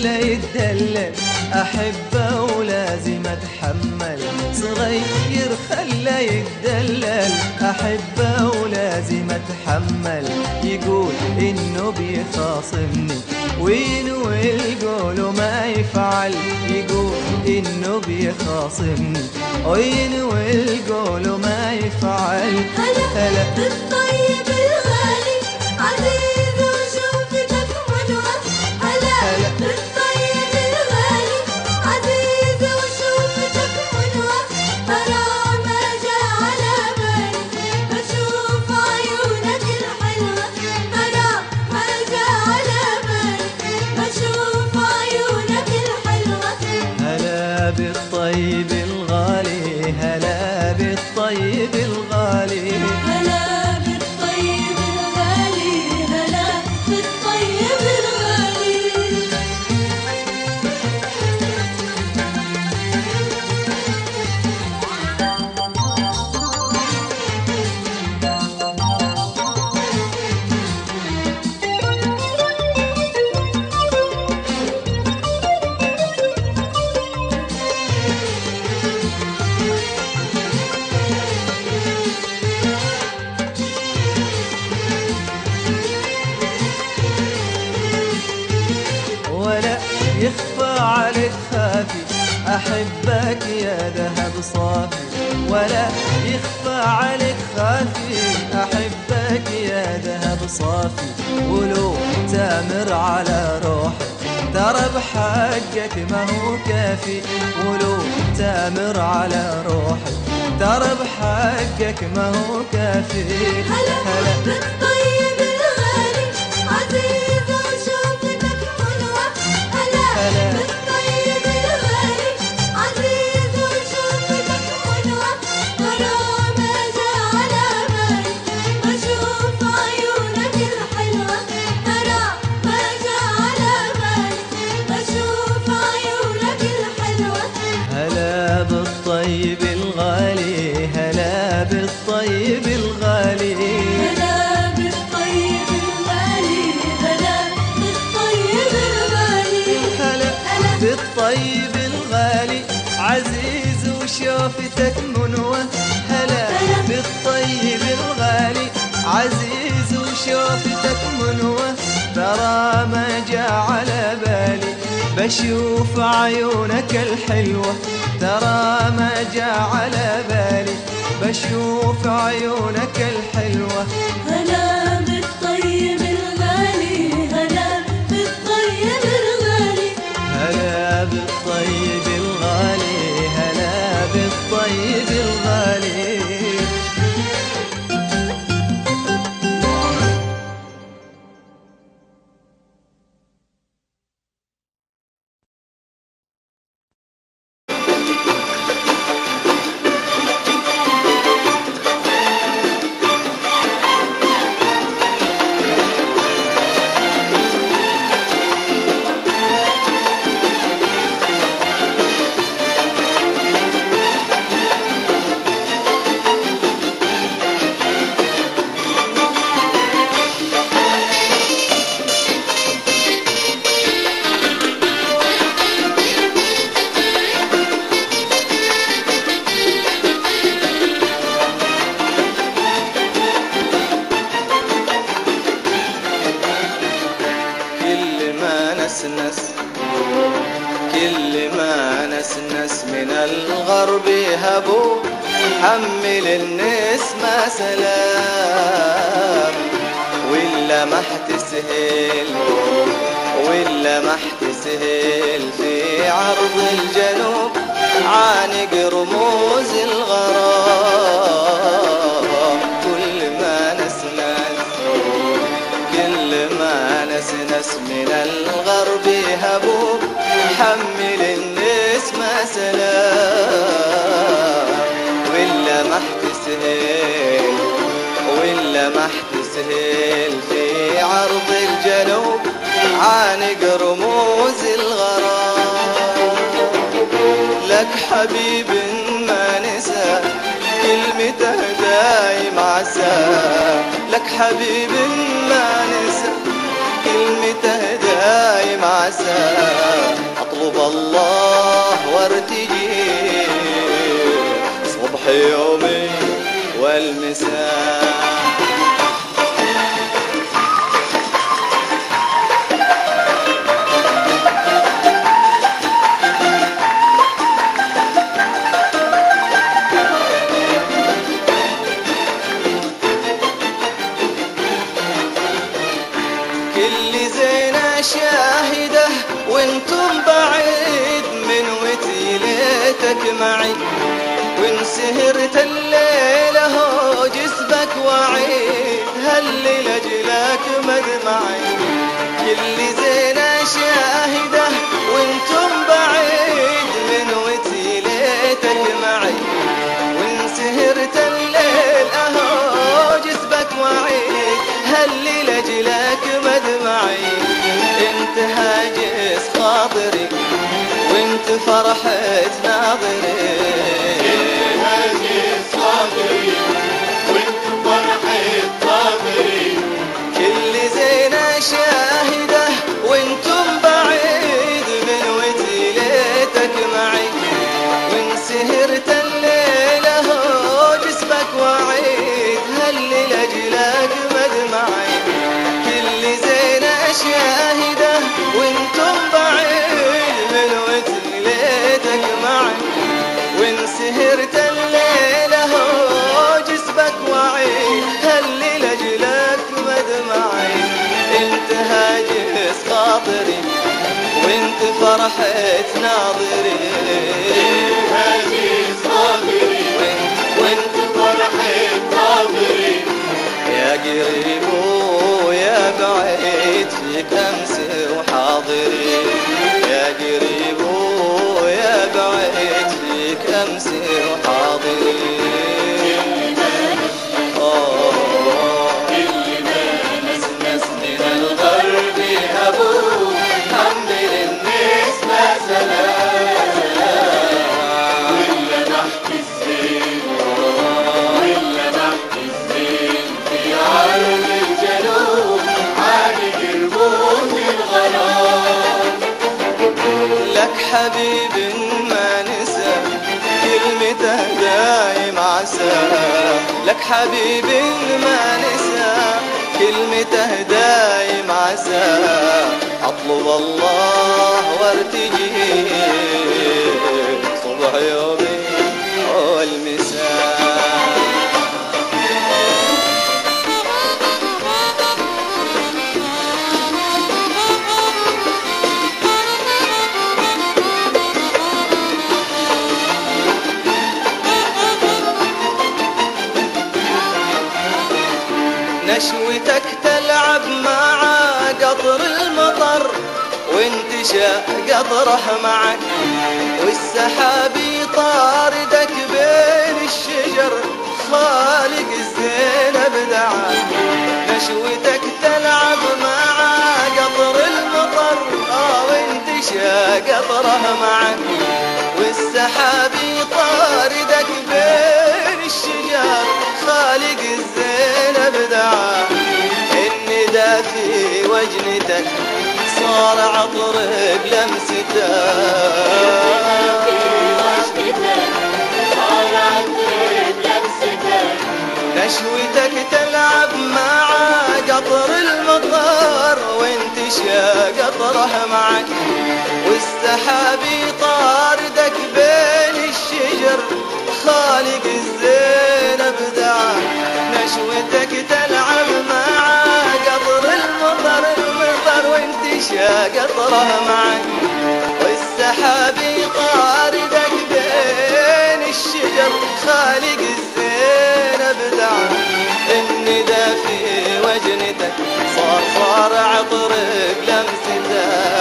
خلى يتدلل أحبه ولازم أتحمل صغير خلى يتدلل أحبه ولازم أتحمل يقول إنه بيخاصمني وينوي القول وما يفعل يقول إنه بيخاصمني وينوي القول وما يفعل هلا بالطيب الغالي عزيز وشوفتك منوى هلا بالطيب الغالي عزيز وشوفتك منوى ترى ما جاء على بالي بشوف عيونك الحلوة ترى ما جاء على بالي بشوف عيونك الحلوة هلا بالطيب الغالي هلا بالطيب الغالي هلا بالطيب الغالي هلا بالطيب الغالي ولا يخفى عليك خافي أحبك يا ذهب صافي ولا يخفى عليك خافي أحبك يا ذهب صافي ولو تامر على روحي ترى بحقك ما هو كافي ولو تامر على روحي ترى بحقك ما هو كافي هلا بالطيب الغالي عزيز وشوفتك منوى هلا بالطيب الغالي عزيز وشوفتك منوى ترى ما جاء على بالي بشوف عيونك الحلوة ترى ما جاء على بالي بشوف عيونك الحلوة هلا بالطيب الغالي هلا بالطيب الغالي هلا بالطيب الغالي هلا بالطيب الغالي هلا بالطيب الغالي عزيز وشوفتك منوى هلا بالطيب الغالي عزيز وشوفتك منوى ترى ما جاء على بالي بشوف عيونك الحلوة ترى ما جاء على بالي بشوف عيونك الحلوة هلا بالطيب الغالي هلا بالطيب الغالي هلا بالطيب الغالي هلا بالطيب الغالي نسنس من الغرب هبوا حمل النسمة سلام ولا ما احتسهل ولا ما احتسهل في عرض الجنوب عانق رموز الغرام كل ما نسنس من الغرب هبوا حمل النسمة سلام ولا ما احتسهل في عرض الجنوب عانق رموز الغرام لك حبيب ما نسى كلمته دايم عسى لك حبيب ما نسى كلمته دايم دايم عسى أطلب الله وارتجي صبح يومي والمساء. كل زينة شاهدة وانتم بعيد من وتيلتك معي، وان سهرت الليلة هو جسبك وعيد هالليل اجلك مدمعي. كل زينة شاهدة وانتم بعيد من وتيلتك معي، وان سهرت الليل اهو جسبك وعيد هالليل اجلك مدمعي. انت هاجس خاطري وانت فرحة ناظري، انت هاجس خاطري وانت فرحة ناظري. كل زينة شاهدة وانتم بعيد من وتيلتك معي، وان سهرت الليلة هو جسمك وعيد هالليل اجلك مدمعي. كل زينة شاهدة وانتم بعيد من وتيلتك معي، وان سهرت الليلة هو جسمك وعيد هالليل اجلك مدمعي. انت هاجس خاطري وانت فرحة ناظري، هاجس خاطري وانت فرحة ناظري. يا قريب ويا بعيد فيك امس وحاضري، يا قريب ويا بعيد فيك امس وحاضري. كل ما نسنس من الغرب أبوه حمل النسمة سلام. ولا نحت الزين ولا نحت الزين في عرض الجنوب عالق رموز الغرام. لك حبيب ما نسى كلمته دايم عسى، لك حبيب ما نسى كلمته دايم عسى أطلب الله وارتجي صبح يومي والمساء. نشوتك تلعب مع قطر المطر وانتشى قطره معك، والسحاب يطاردك بين الشجر خالق الزين ابدعك. نشوتك تلعب مع قطر المطر وانتشى قطره معك، والسحاب يطاردك بين الشجر خالق الزين ابدعك. الندى في وجنتك صار عطر بلمستك، نشوتك تلعب مع قطر المطر وانتشى قطره معك، والسحاب يطاردك بين الشجر خالق الزين ابدعك. نشوتك تلعب مع قطر المطر وانتشى قطره معك، والسحاب يطاردك بين الشجر خالق الزين ابدعك. الندى في وجنتك صار عطر بلمستك،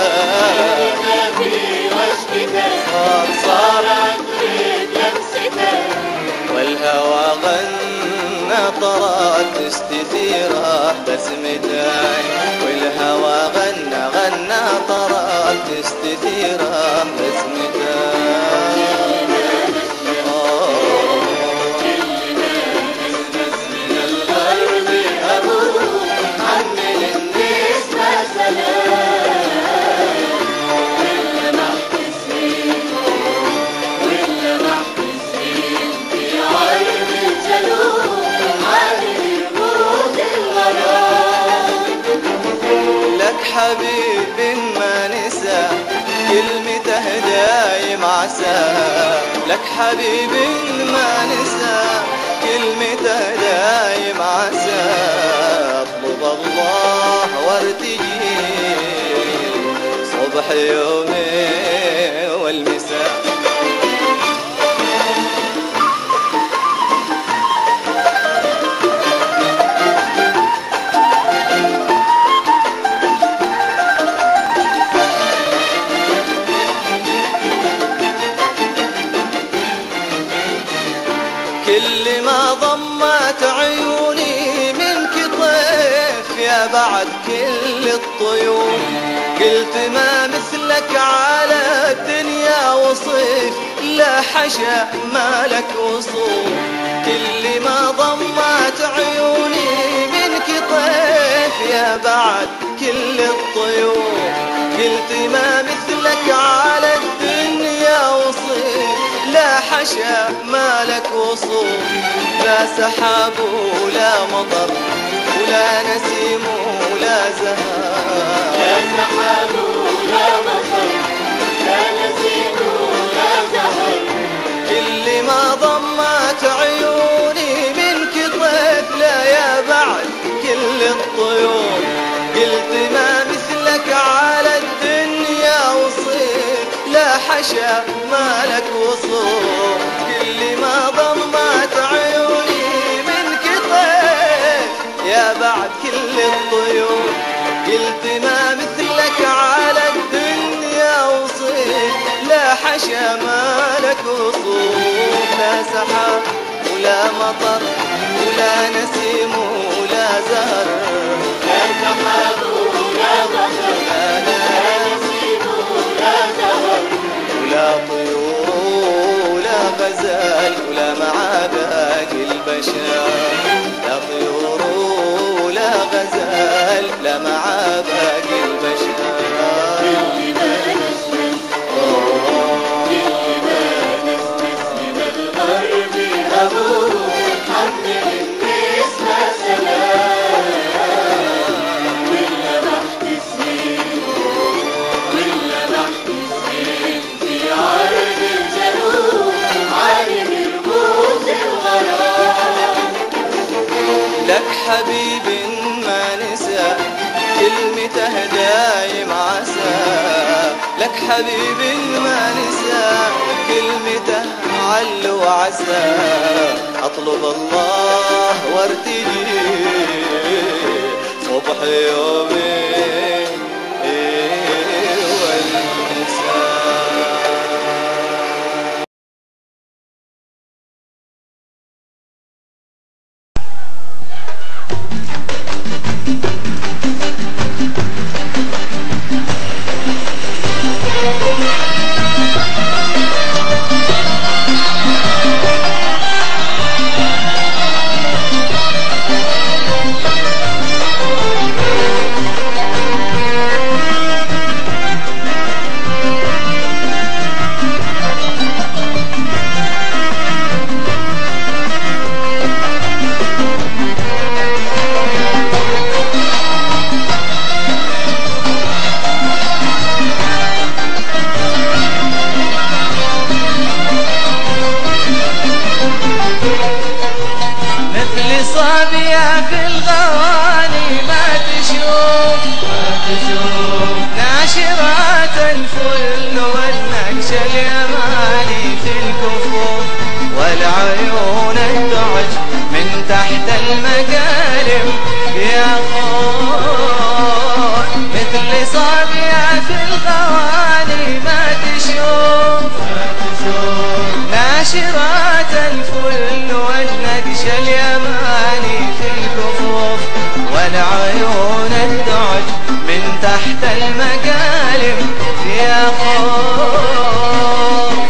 صار عطر بلمستك. والهوى غنى طرات تستثيره بسمتك، والهوى غنى طرات تستثيره بسمتك. من الغرب أبوه حمل النسمة سلام. كلمته دايم عسى لك حبيب ما نسى كلمته دايم عسى اطلب الله وارتجي صبح يومي والمساء كل ما ضمت عيوني منك طيف يا بعد كل الطيور قلت ما مثلك على الدنيا وصيف لا حشا ما لك وصول كل ما ضمت عيوني منك طيف يا بعد كل الطيور قلت ما مثلك على الدنيا وصيف لا حشا ما لك وصول لا سحاب ولا مطر ولا نسيم ولا زهر لا سحاب ولا مطر لا نسيم ولا زهر كل ما ضمت عيوني منك طيف لا يا بعد كل الطيور قلت ما مثلك على الدنيا وصيف لا حشا ما لك وصول كل ما ضمت عيوني منك طيف يا بعد كل الطيور قلت ما مثلك على الدنيا وصيف لا حشا ما لك وصول لا سحاب ولا مطر ولا نسيم ولا زهر لا سحاب ولا مطر لا نسيم ولا زهر ولا طيور ولا غزال ولا مع باقي البشر لا طيور ولا غزال لا مع باقي البشر اللي ما نسمس اللي ما نسمس من الغرب أبوه حمل النسمة سلام ولا بحت السنين ولا بحت السنين في عرض الجنوب عالم رموز الغرام لك حبيب ما نسى كلمته دايم عسى لك حبيب ما نسى كلمته عل وعسى اطلب الله وارتجي صبح يومي والمساء صبية في الغواني ما تشوف ناشرات الفل والنكش اليماني في الكفوف والعيون الدعج من تحت المقالب يا خوف مثل صبية في الغواني ما تشوف ناشرات الفل والنقش اليماني في الكفوف والعيون الدعج من تحت المقالب يا خوف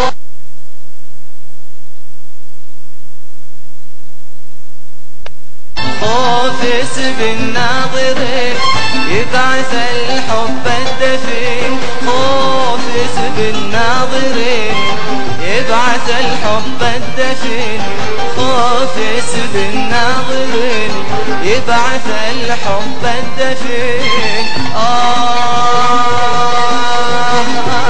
خوف يسب الناظرين يبعث الحب الدفين خوف يسب الناظرين يبعث الحب الدفين خوف يسب الناظرين يبعث الحب الدفين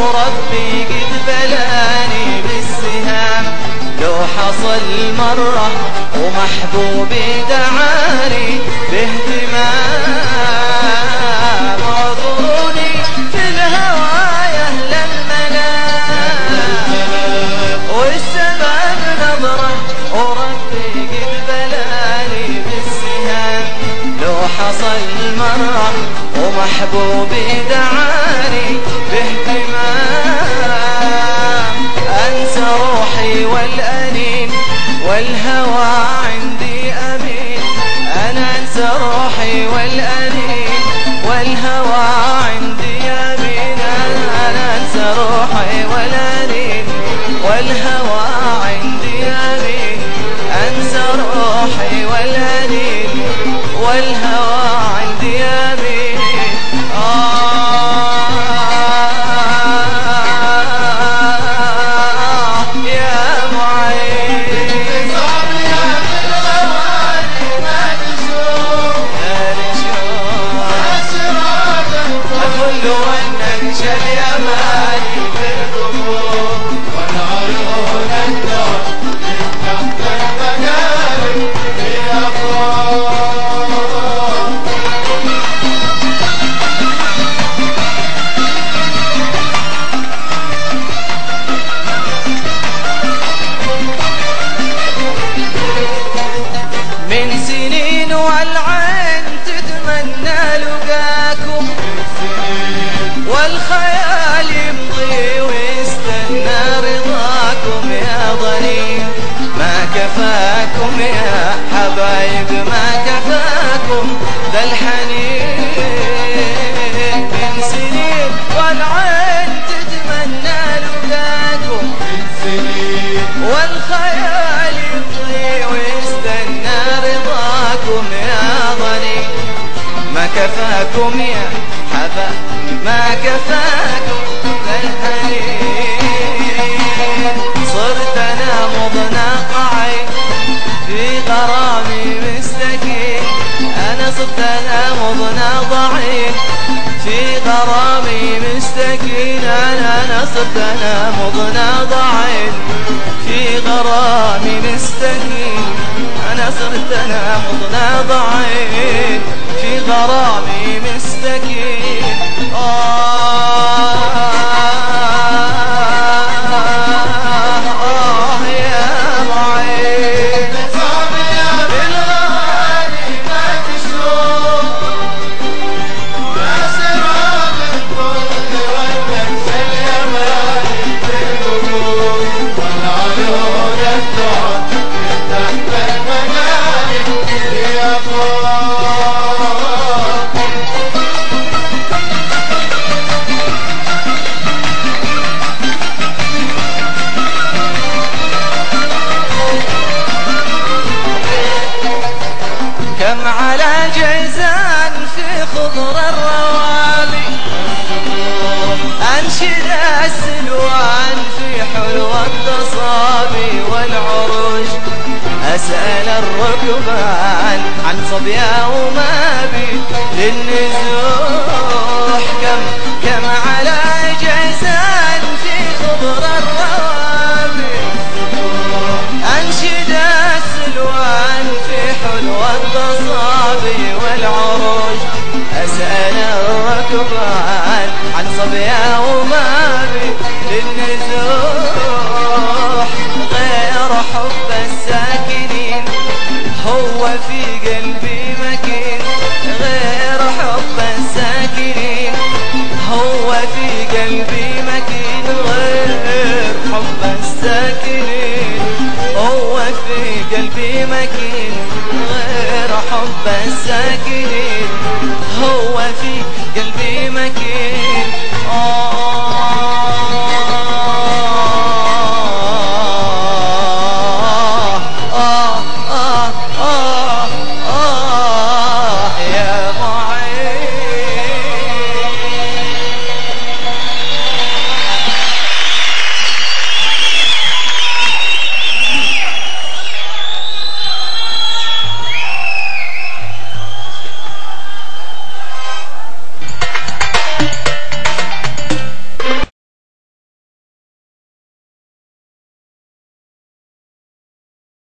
وربي قد بلاني بالسهام لو حصل مرة ومحبوبي دعاني باهتمام اعذروني في الهوى يا اهل المنام والسبب نظرة وربي قد بلاني بالسهام لو حصل مرة ومحبوبي دعاني باهتمام أنسى روحي والأنين والهوى عندي أمين أنا أنسى روحي والأنين والهوى عندي أمين أنا أنسى روحي والأنين والهوى عندي أمين أنسى روحي والأنين والهوى عندي أمين من سنين والعين تتمنى لقاكم والخيال يمضي ويستنى رضاكم يا ضنين ما كفاكم يا حبايب ما كفاكم ذا الحنين من سنين والعين تتمنى لقاكم والخيال يمضي ويستنى رضاكم يا ضنين ما كفاكم يا حبايب ما كفاكم الحنين صرت انا مضناق عين في غرامي مستكين انا صرت انا مضناق عين في غرامي مستكين انا صرت انا مضناق عين في غرامي مستكين انا صرت انا مضناق عين في غرامي مستكين يا معين بالغالي ما تشوف يا سراب الكل والنفس اليماني بالقلوب والعيون الدعم من تحت المجالي يا فوق كم على جيزان في خضر الروابي أنشد السلوان في حلوى التصابي والعروج أسأل الركبان عن صبيا وما بي للنزوح كم على جيزان في خضر الروابي أنشد السلوان في حلوى التصابي والعروج أسأل الركبان عن صبيا وما بي للنزوح غير حب الساكنين هو في قلبي مكين غير حب الساكنين هو في قلبي مكين غير حب الساكنين هو في قلبي مكين غير حب الساكنين هو في